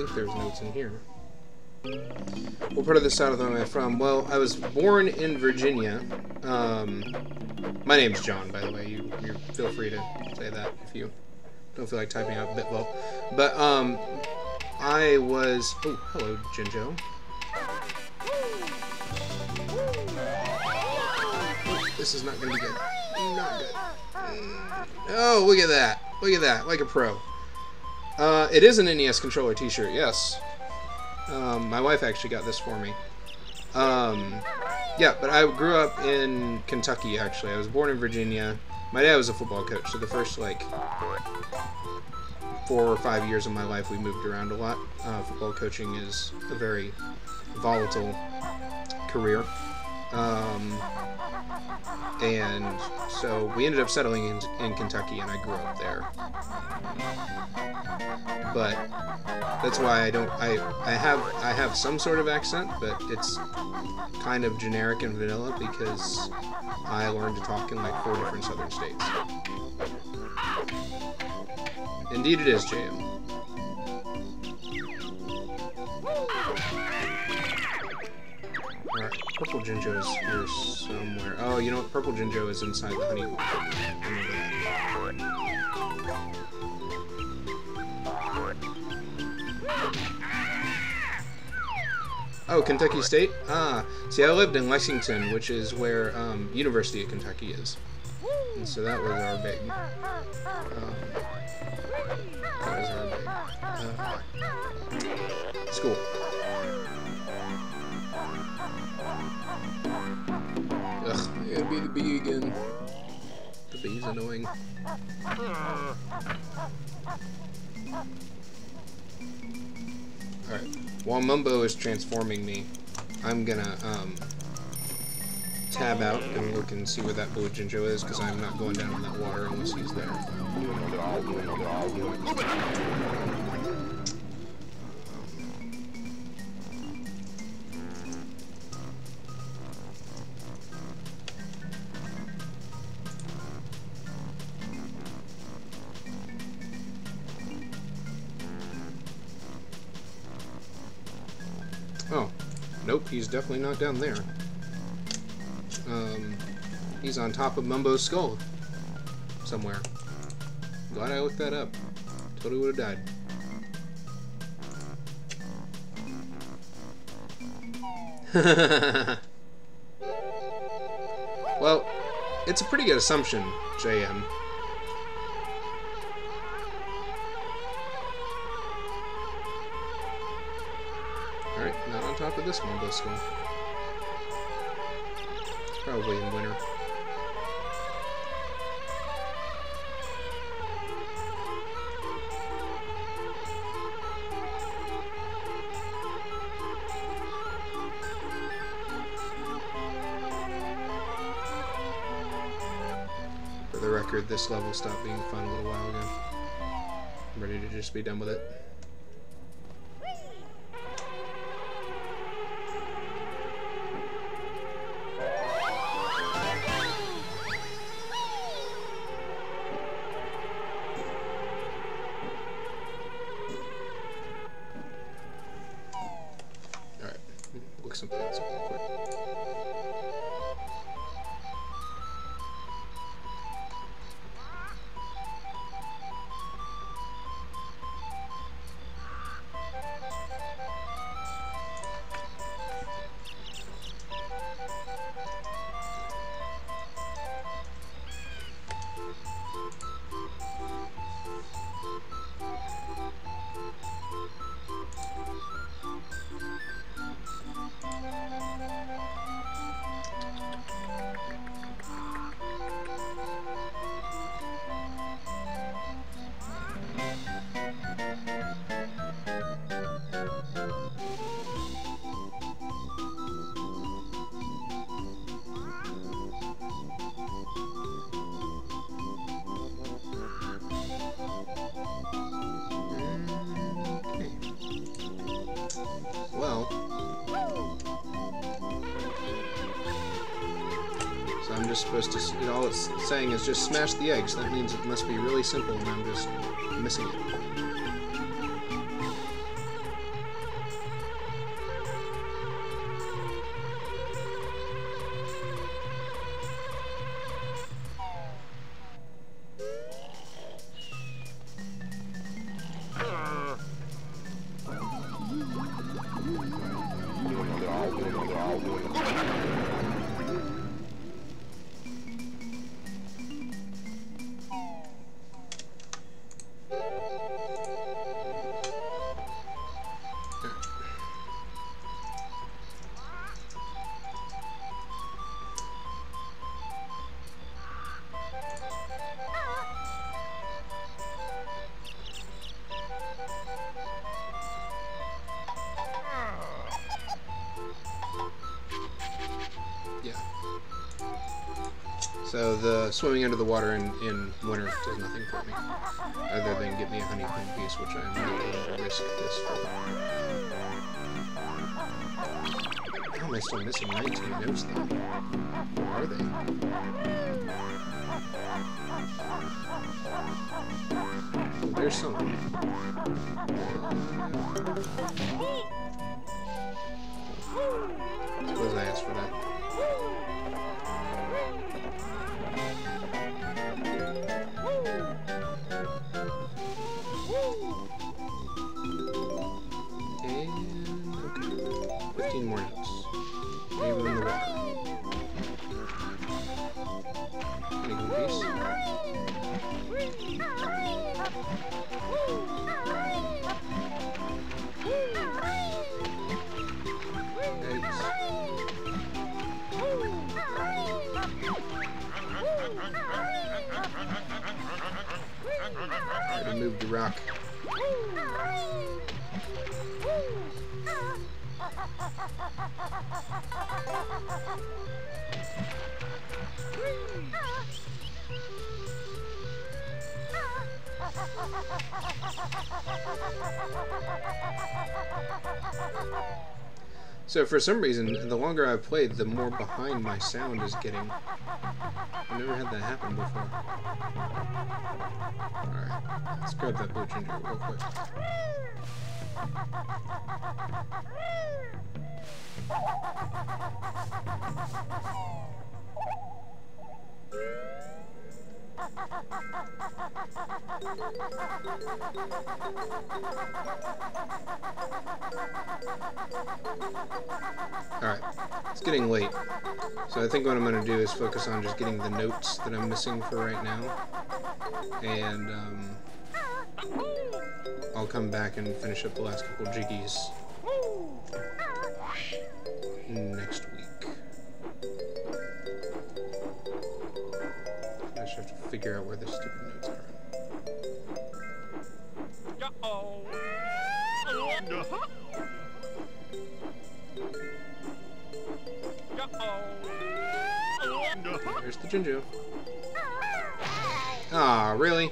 think there's notes in here. What part of the South am I from? Well, I was born in Virginia. Um, my name's John, by the way. You, you feel free to say that if you don't feel like typing out Bitlo. But um, I was. Oh, hello, Jinjo. Oh, this is not going to be good. Not good. Oh, look at that! Look at that! Like a pro. Uh, it is an N E S controller T-shirt. Yes. Um, my wife actually got this for me. Um, yeah, but I grew up in Kentucky, actually. I was born in Virginia. My dad was a football coach, so the first, like, four or five years of my life, we moved around a lot. Uh, football coaching is a very volatile career. Um, and so we ended up settling in, in Kentucky, and I grew up there. But that's why I don't. I I have I have some sort of accent, but it's kind of generic and vanilla because I learned to talk in like four different southern states. Indeed, it is, J M. Alright, Purple Jinjo is here somewhere. Oh, you know what? Purple Jinjo is inside the honey. Remember that. Oh, Kentucky State? Ah, see, I lived in Lexington, which is where um, University of Kentucky is. And so that was our big... Um, that was our big... Uh, school. Ugh, I gotta be the bee again. The bee's annoying. Alright, while Mumbo is transforming me, I'm gonna um, tab out and look and see where that blue Jinjo is, because I'm not going down in that water unless he's there. Oh, nope, he's definitely not down there. Um, he's on top of Mumbo's skull. Somewhere. Glad I looked that up. Totally would have died. Well, it's a pretty good assumption, J M. Alright, not on top of this Mumbo skull. Probably in winter. For the record, this level stopped being fun a little while ago. I'm ready to just be done with it. Some things real quick. Well, so I'm just supposed to, you know, all it's saying is just smash the eggs. That means it must be really simple and I'm just missing it. So the swimming under the water in, in winter does nothing for me, other than get me a honeycomb piece, which I'm not willing to risk this for. How am I still missing nineteen notes though? Where are they? Oh, there's some. Suppose I asked for that. fifteen more notes. Maybe in the water. Honeycomb piece. Eggs. Gotta move the rock. So for some reason, the longer I've played, the more behind my sound is getting. I've never had that happen before. Alright, let's grab that blue ginger real quick. Alright, it's getting late, so I think what I'm going to do is focus on just getting the notes that I'm missing for right now, and um, I'll come back and finish up the last couple jiggies next week. I just have to figure out where the stupid notes are. Uh-oh. There's the Jinjo. Ah, really?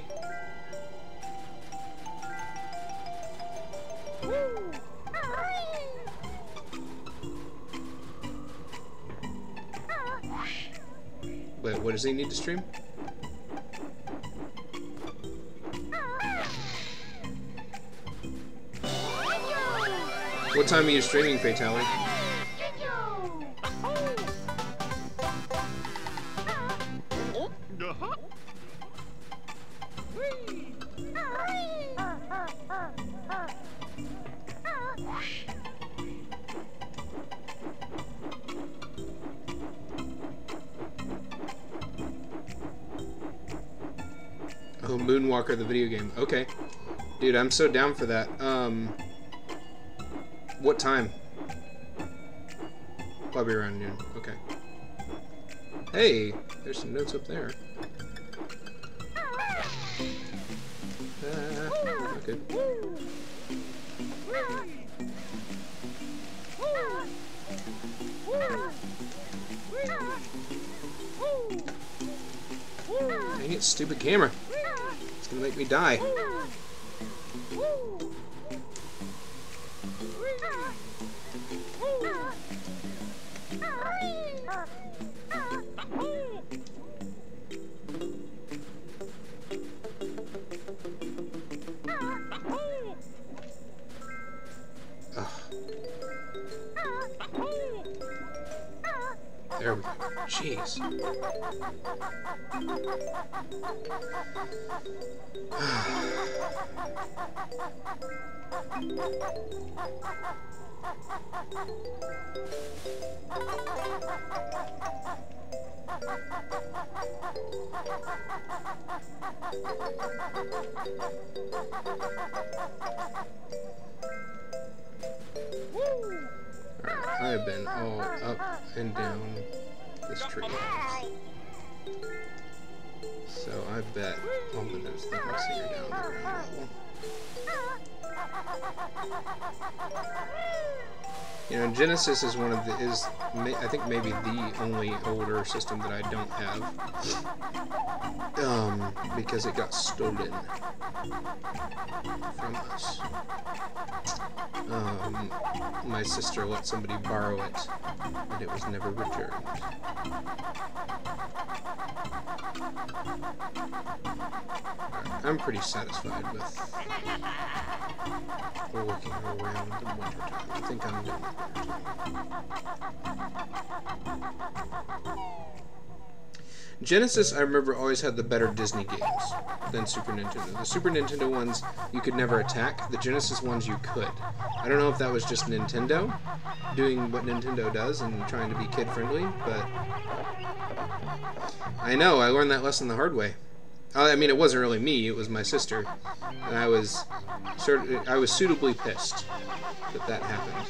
Wait, what does he need to stream? What time are you streaming, Fatali? Oh, Moonwalker, the video game. Okay. Dude, I'm so down for that. Um, what time? Probably around noon. Okay. Hey, there's some notes up there. Ah, not good. Dang it, stupid camera. It's gonna make me die. There we go. Jeez. Alright, I have been all up and down this tree. So I bet all the notes that I see are down the ground level. You know, Genesis is one of the is I think maybe the only older system that I don't have, um, because it got stolen from us. Um, my sister let somebody borrow it, and it was never returned. I'm pretty satisfied with looking around in wintertime. I think I'm done with Genesis, I remember, always had the better Disney games than Super Nintendo. The Super Nintendo ones you could never attack. The Genesis ones you could. I don't know if that was just Nintendo doing what Nintendo does and trying to be kid-friendly, but I know, I learned that lesson the hard way. I mean, it wasn't really me, it was my sister, and I was sort of, I was suitably pissed that that happened.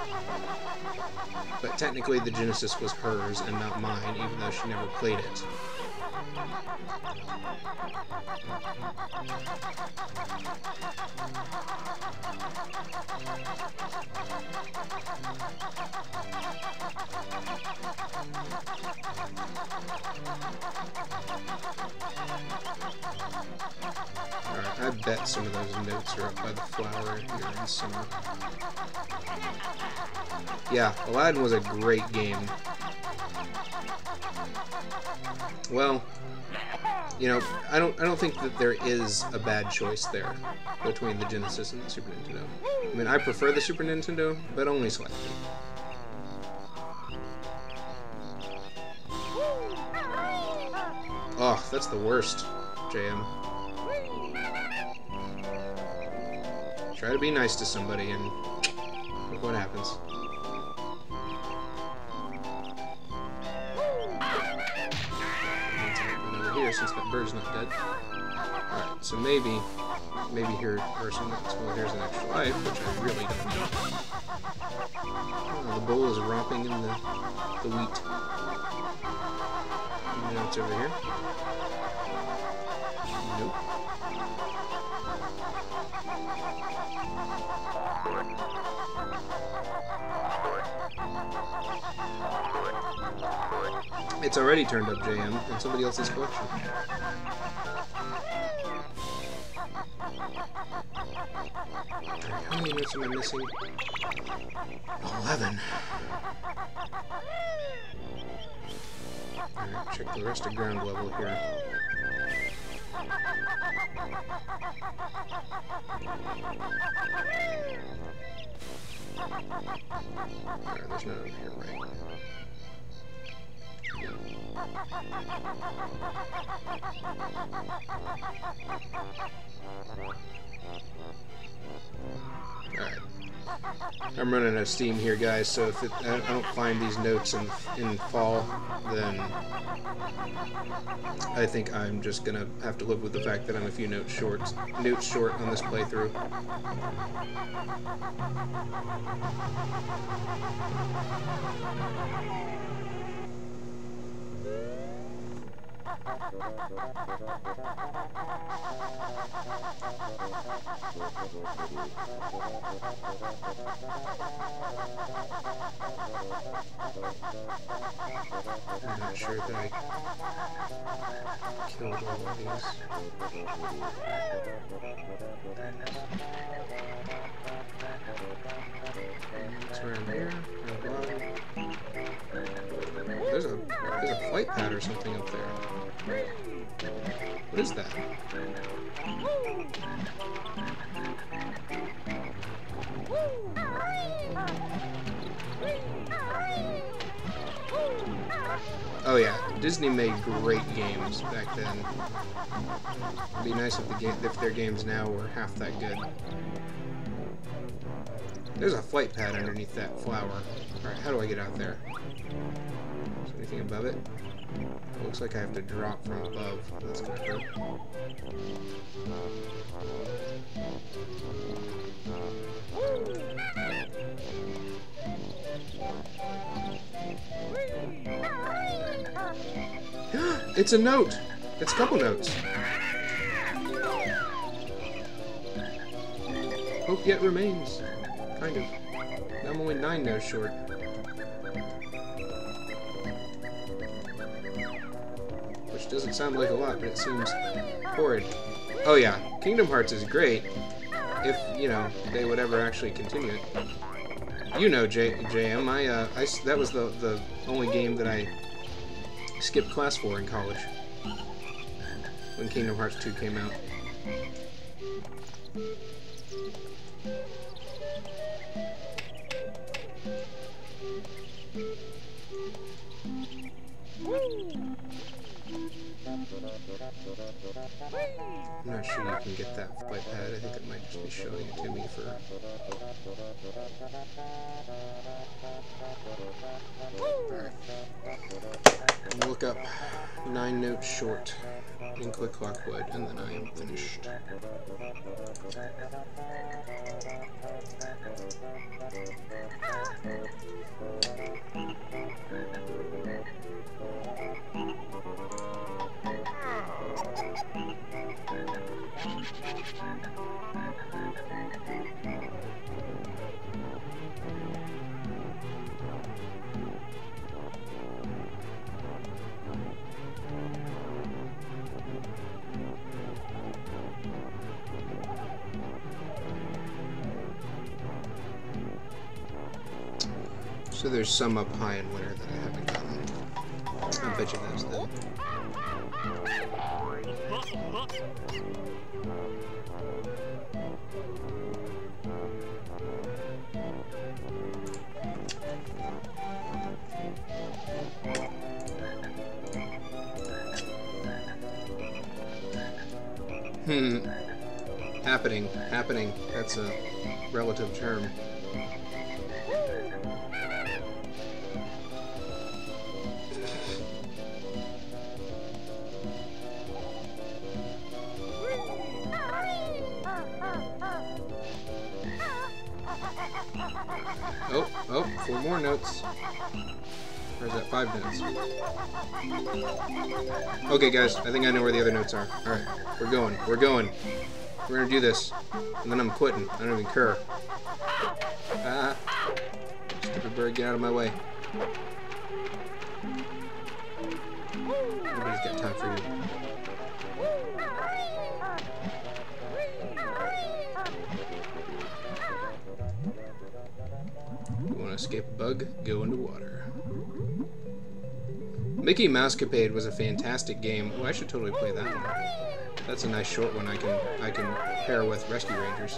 But technically the Genesis was hers and not mine, even though she never played it. Alright, I bet some of those notes are up by the flower here in summer. Yeah, Aladdin was a great game. Well, you know, I don't I don't think that there is a bad choice there between the Genesis and the Super Nintendo. I mean, I prefer the Super Nintendo, but only slightly. Oh, that's the worst, J M. Try to be nice to somebody and look what happens. Over here, since that bird's not dead. Alright, so maybe, maybe here are some notes. Well, here's an extra life, which I really don't need. Oh, the bull is romping in the, the wheat. And now it's over here. Nope. It's already turned up, J M, in somebody else's collection. Alright, how many notes am I missing? Eleven. Alright, check the rest of ground level here. Alright, there's none over here, right? Alright. I'm running out of steam here, guys, so if it, I don't find these notes in, in fall, then I think I'm just gonna have to live with the fact that I'm a few notes short, notes short on this playthrough. I'm not sure that I killed all of these. It's around here, around the bottom. There's a there's a flight pad or something up there. What is that? Oh yeah, Disney made great games back then. It'd be nice if the game if their games now were half that good. There's a flight pad underneath that flower. Alright, how do I get out there? Is there anything above it? It looks like I have to drop from above. That's gonna hurt. It's a note! It's a couple notes. Hope yet remains. Kind of. I'm only nine notes short. Which doesn't sound like a lot, but it seems horrid. Oh yeah, Kingdom Hearts is great. If, you know, they would ever actually continue it. You know, J JM, I, uh, I, that was the, the only game that I skipped class for in college. When Kingdom Hearts two came out. I'm not sure you can get that flight pad. I think it might just be showing it to me for... Alright. I'll look up nine notes short in Click Clock Wood, and then I am finished. So there's some up high in winter that I haven't gotten. I bet you that's them. Hmm. Happening. Happening. That's a relative term. Oh, oh, four more notes. Or is that five notes? Okay, guys, I think I know where the other notes are. Alright, we're going, we're going. We're gonna do this. And then I'm quitting. I don't even care. Ah. Stupid bird, get out of my way. Nobody's got time for you. You want to escape a bug? Go into water. Mickey Mousecapade was a fantastic game. Oh, I should totally play that one. That's a nice short one I can I can pair with Rescue Rangers.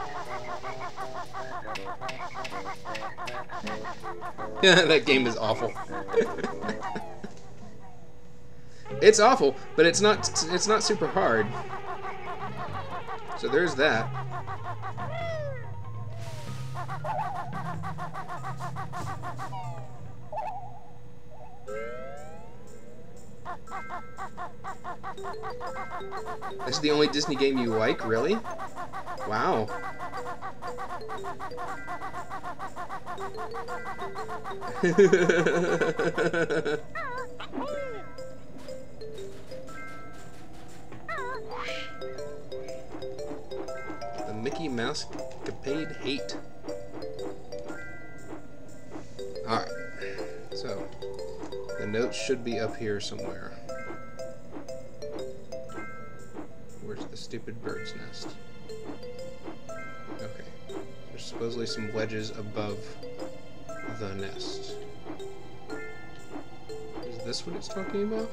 Yeah, that game is awful. It's awful, but it's not it's not super hard. So there's that. This is the only Disney game you like? Really? Wow. The Mickey Mousecapade hate. Alright. So, the notes should be up here somewhere. Where's the stupid bird's nest? Okay. There's supposedly some ledges above the nest. Is this what it's talking about?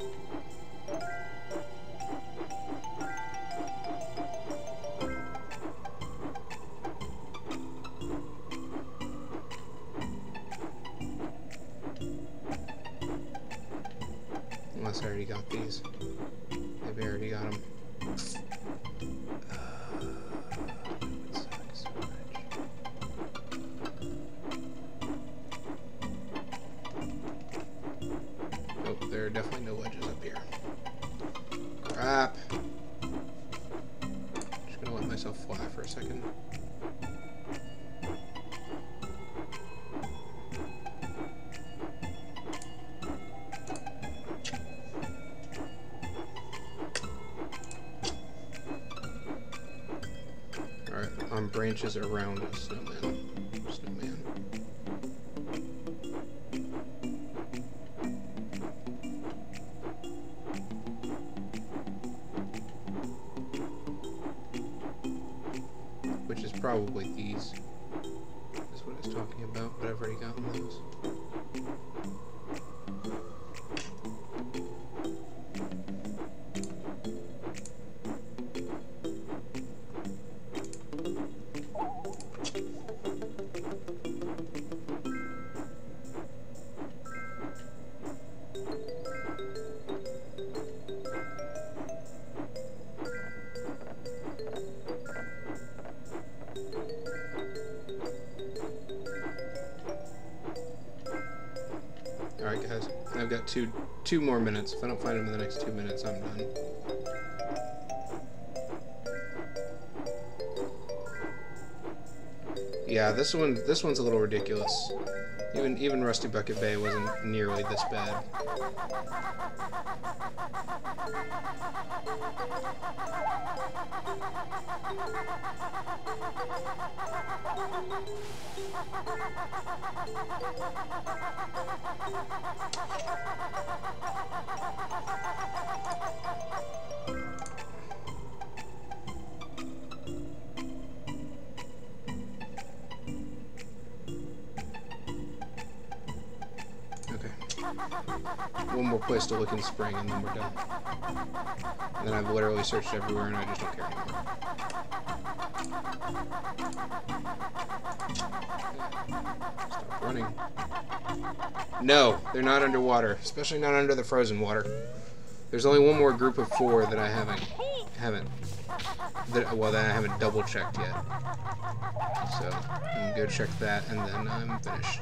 Unless I already got these. Maybe I already got them. Uh, it sucks so much. definitely no ledges up here. Crap. Just gonna let myself fly for a second. Alright, on branches around a snowman. Snowman. Which is probably these. That's what I was talking about, but I've already gotten those. Alright guys, I've got two two more minutes. If I don't find them in the next two minutes, I'm done. Yeah, this one this one's a little ridiculous. Even even Rusty Bucket Bay wasn't nearly this bad. One more place to look in spring and then we're done. And then I've literally searched everywhere and I just don't care anymore. Stop running. No, they're not underwater, especially not under the frozen water. There's only one more group of four that I haven't haven't that, well that I haven't double checked yet. So I'm gonna go check that and then I'm finished.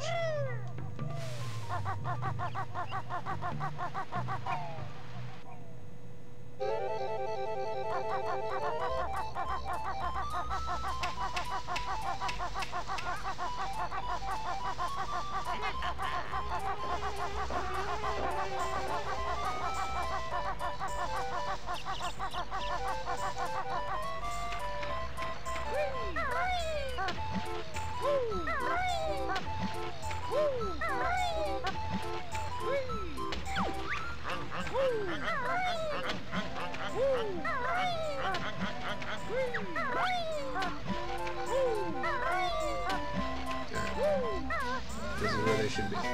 This is where they should be.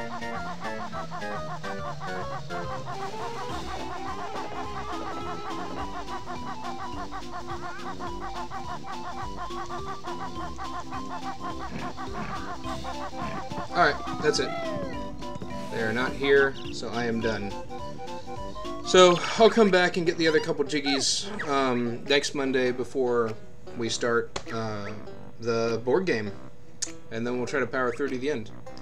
Alright, that's it. They are not here, so I am done. So, I'll come back and get the other couple jiggies um, next Monday before we start uh, the board game. And then we'll try to power through to the end.